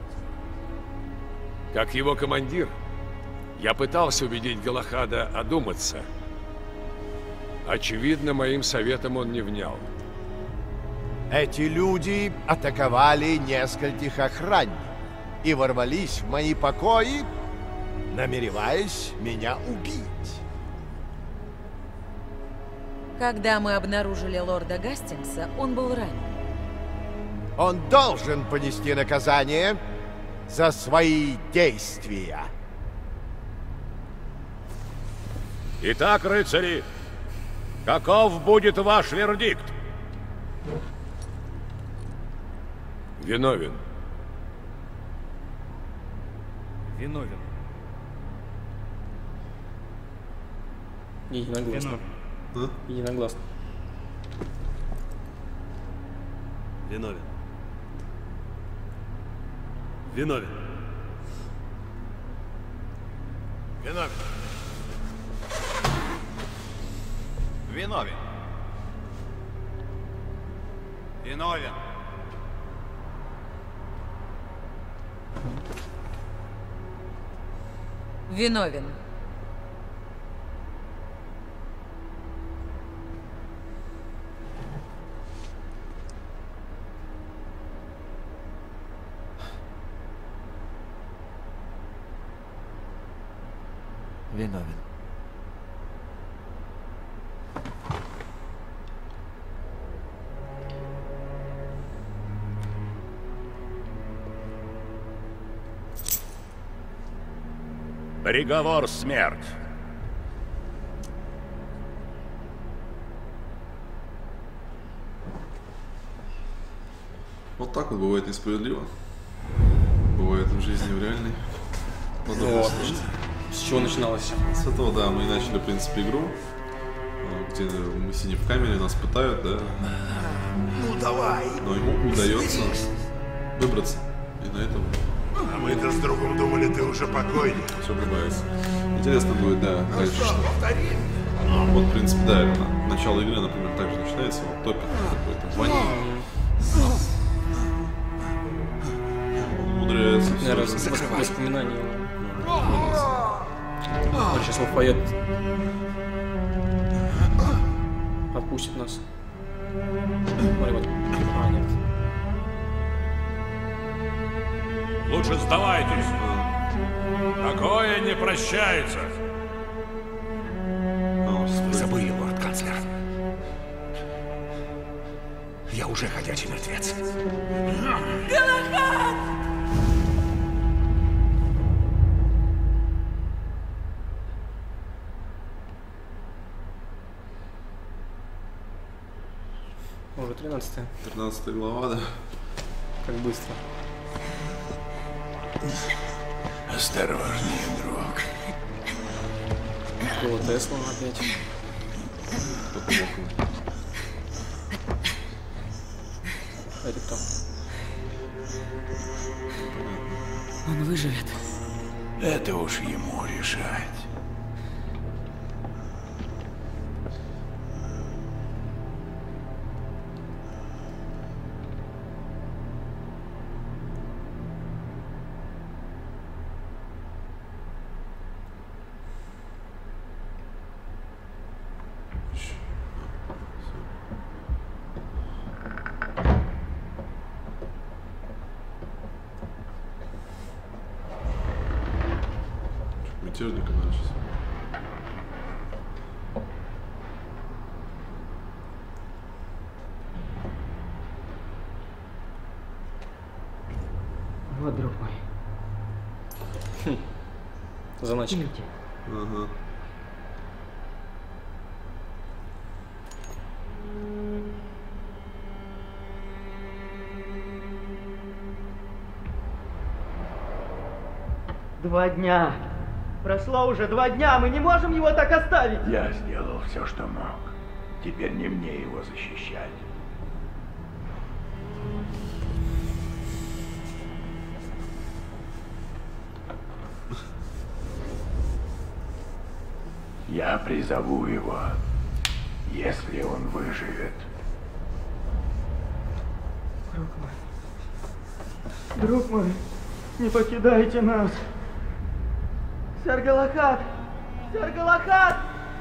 Как его командир, я пытался убедить Галахада одуматься. Очевидно, моим советом он не внял. Эти люди атаковали нескольких охранников и ворвались в мои покои, намереваясь меня убить. Когда мы обнаружили лорда Гастингса, он был ранен. Он должен понести наказание за свои действия. Итак, рыцари, каков будет ваш вердикт? Виновен. Виновен. Единогласно. Единогласно. Виновен. Виновен. Виновен. Виновен. Виновен. Виновен. Виновен. Приговор — смерть. так вот бывает несправедливо. Бывает в жизни, в реальной. Вот. С чего начиналось? С этого, да, мы начали, в принципе, игру, где мы сидим в камере, нас пытают, да. Ну давай. Но ему удается выбраться. И на этом... А мы-то с другом думали, ты уже покойник. Все прибавится. Интересно будет, да, Ну дальше что. повтори. Вот, в принципе, да, начало игры, например, также начинается, вот топит какой-то звонит. Умудряется. Наверное, воспоминания. Он сейчас Лафайет отпустит нас. Смотри, вот. А, нет. Лучше сдавайтесь. Такое не прощается. Вы забыли, лорд-канцлер. Я уже ходячий мертвец. Галахад! Уже 13-я. 13 глава, да. Как быстро. Осторожнее, друг. Было Тесла опять. А это кто? Он выживет. Это уж ему решать. Мятежника надо сейчас. Вот, друг мой. Заначка. Ага. Два дня. Прошло уже 2 дня, мы не можем его так оставить. Я сделал все, что мог. Теперь не мне его защищать. Я призову его, если он выживет. Друг мой, не покидайте нас. Сэр Галахад! Сэр Галахад!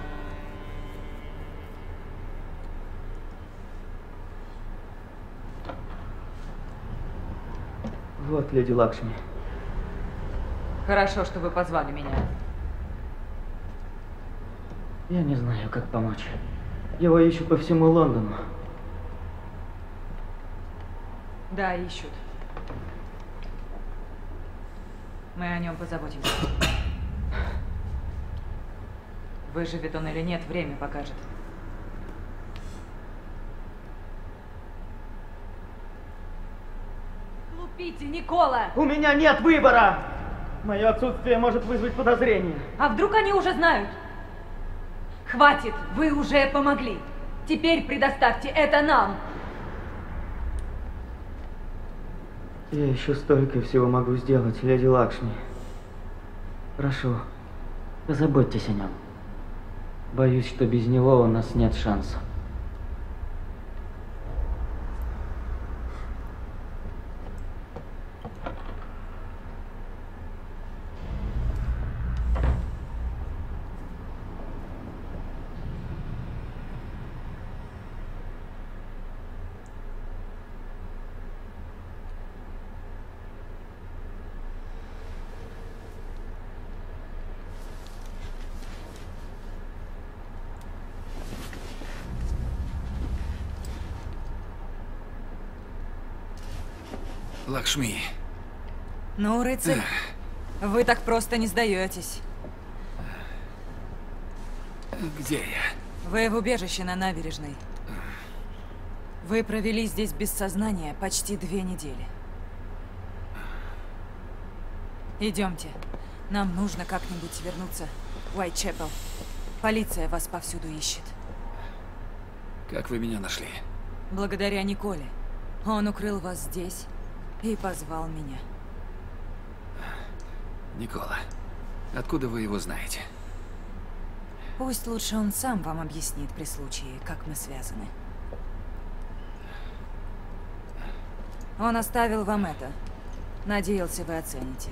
Вот, леди Лакшми. Хорошо, что вы позвали меня. Я не знаю, как помочь. Его ищут по всему Лондону. Да, ищут. Мы о нем позаботимся. Выживет он или нет, время покажет. Глупите, Никола! У меня нет выбора! Мое отсутствие может вызвать подозрение. А вдруг они уже знают? Хватит, вы уже помогли. Теперь предоставьте это нам. Я еще столько всего могу сделать, леди Лакшми. Прошу, позаботьтесь о нем. Боюсь, что без него у нас нет шанса. Лакшми. Ну, рыцарь, вы так просто не сдаетесь. Где я? Вы в убежище на набережной. Вы провели здесь без сознания почти 2 недели. Идемте. Нам нужно как-нибудь вернуться в Уайтчепел. Полиция вас повсюду ищет. Как вы меня нашли? Благодаря Николе. Он укрыл вас здесь и позвал меня. Никола, откуда вы его знаете? Пусть лучше он сам вам объяснит при случае, как мы связаны. Он оставил вам это. Надеялся, вы оцените.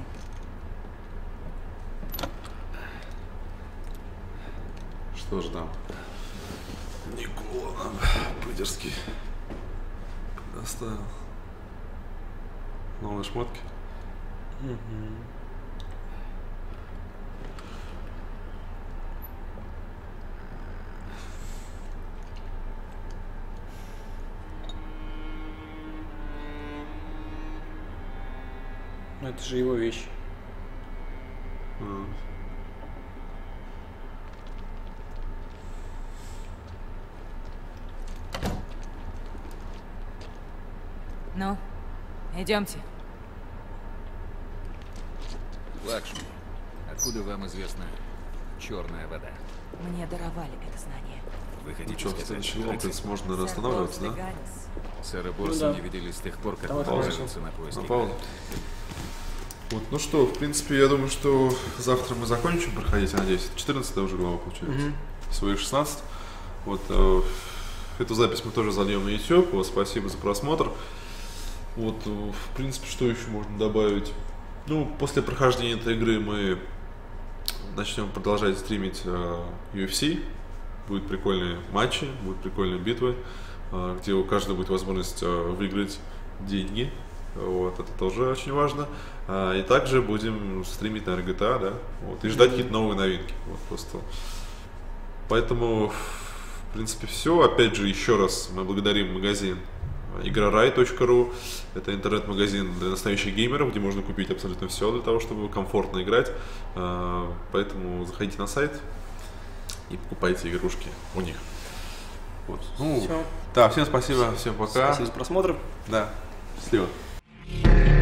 Что ж там? Никола нам пыдерский предоставил. Новые шмотки. Ну это же его вещь. Ну, идемте. Лакшми, откуда вам известна черная вода? Мне даровали это знание. Вы хотите Ну что, в сказать, следующий что комплекс можно останавливаться, да? Сэра Борса не видели с тех пор, как он отправился на поиски. На паузу. Вот, ну что, в принципе, я думаю, что завтра мы закончим проходить, надеюсь. 14-я уже глава получается. Своих 16. Вот, эту запись мы тоже зальем на YouTube. Вот, спасибо за просмотр. Вот, в принципе, что еще можно добавить? Ну, после прохождения этой игры мы начнем продолжать стримить UFC. Будут прикольные матчи, будут прикольные битвы, где у каждого будет возможность выиграть деньги. Вот, это тоже очень важно. И также будем стримить на GTA, да, вот, и ждать какие-то новые новинки. Вот, просто. Поэтому, в принципе, все. Опять же, еще раз мы благодарим магазин играрай.ру. Это интернет-магазин для настоящих геймеров, где можно купить абсолютно все для того, чтобы комфортно играть. Поэтому заходите на сайт и покупайте игрушки у них. Вот. Ну, да, всем спасибо, всем пока. Спасибо за просмотр. Да, счастливо.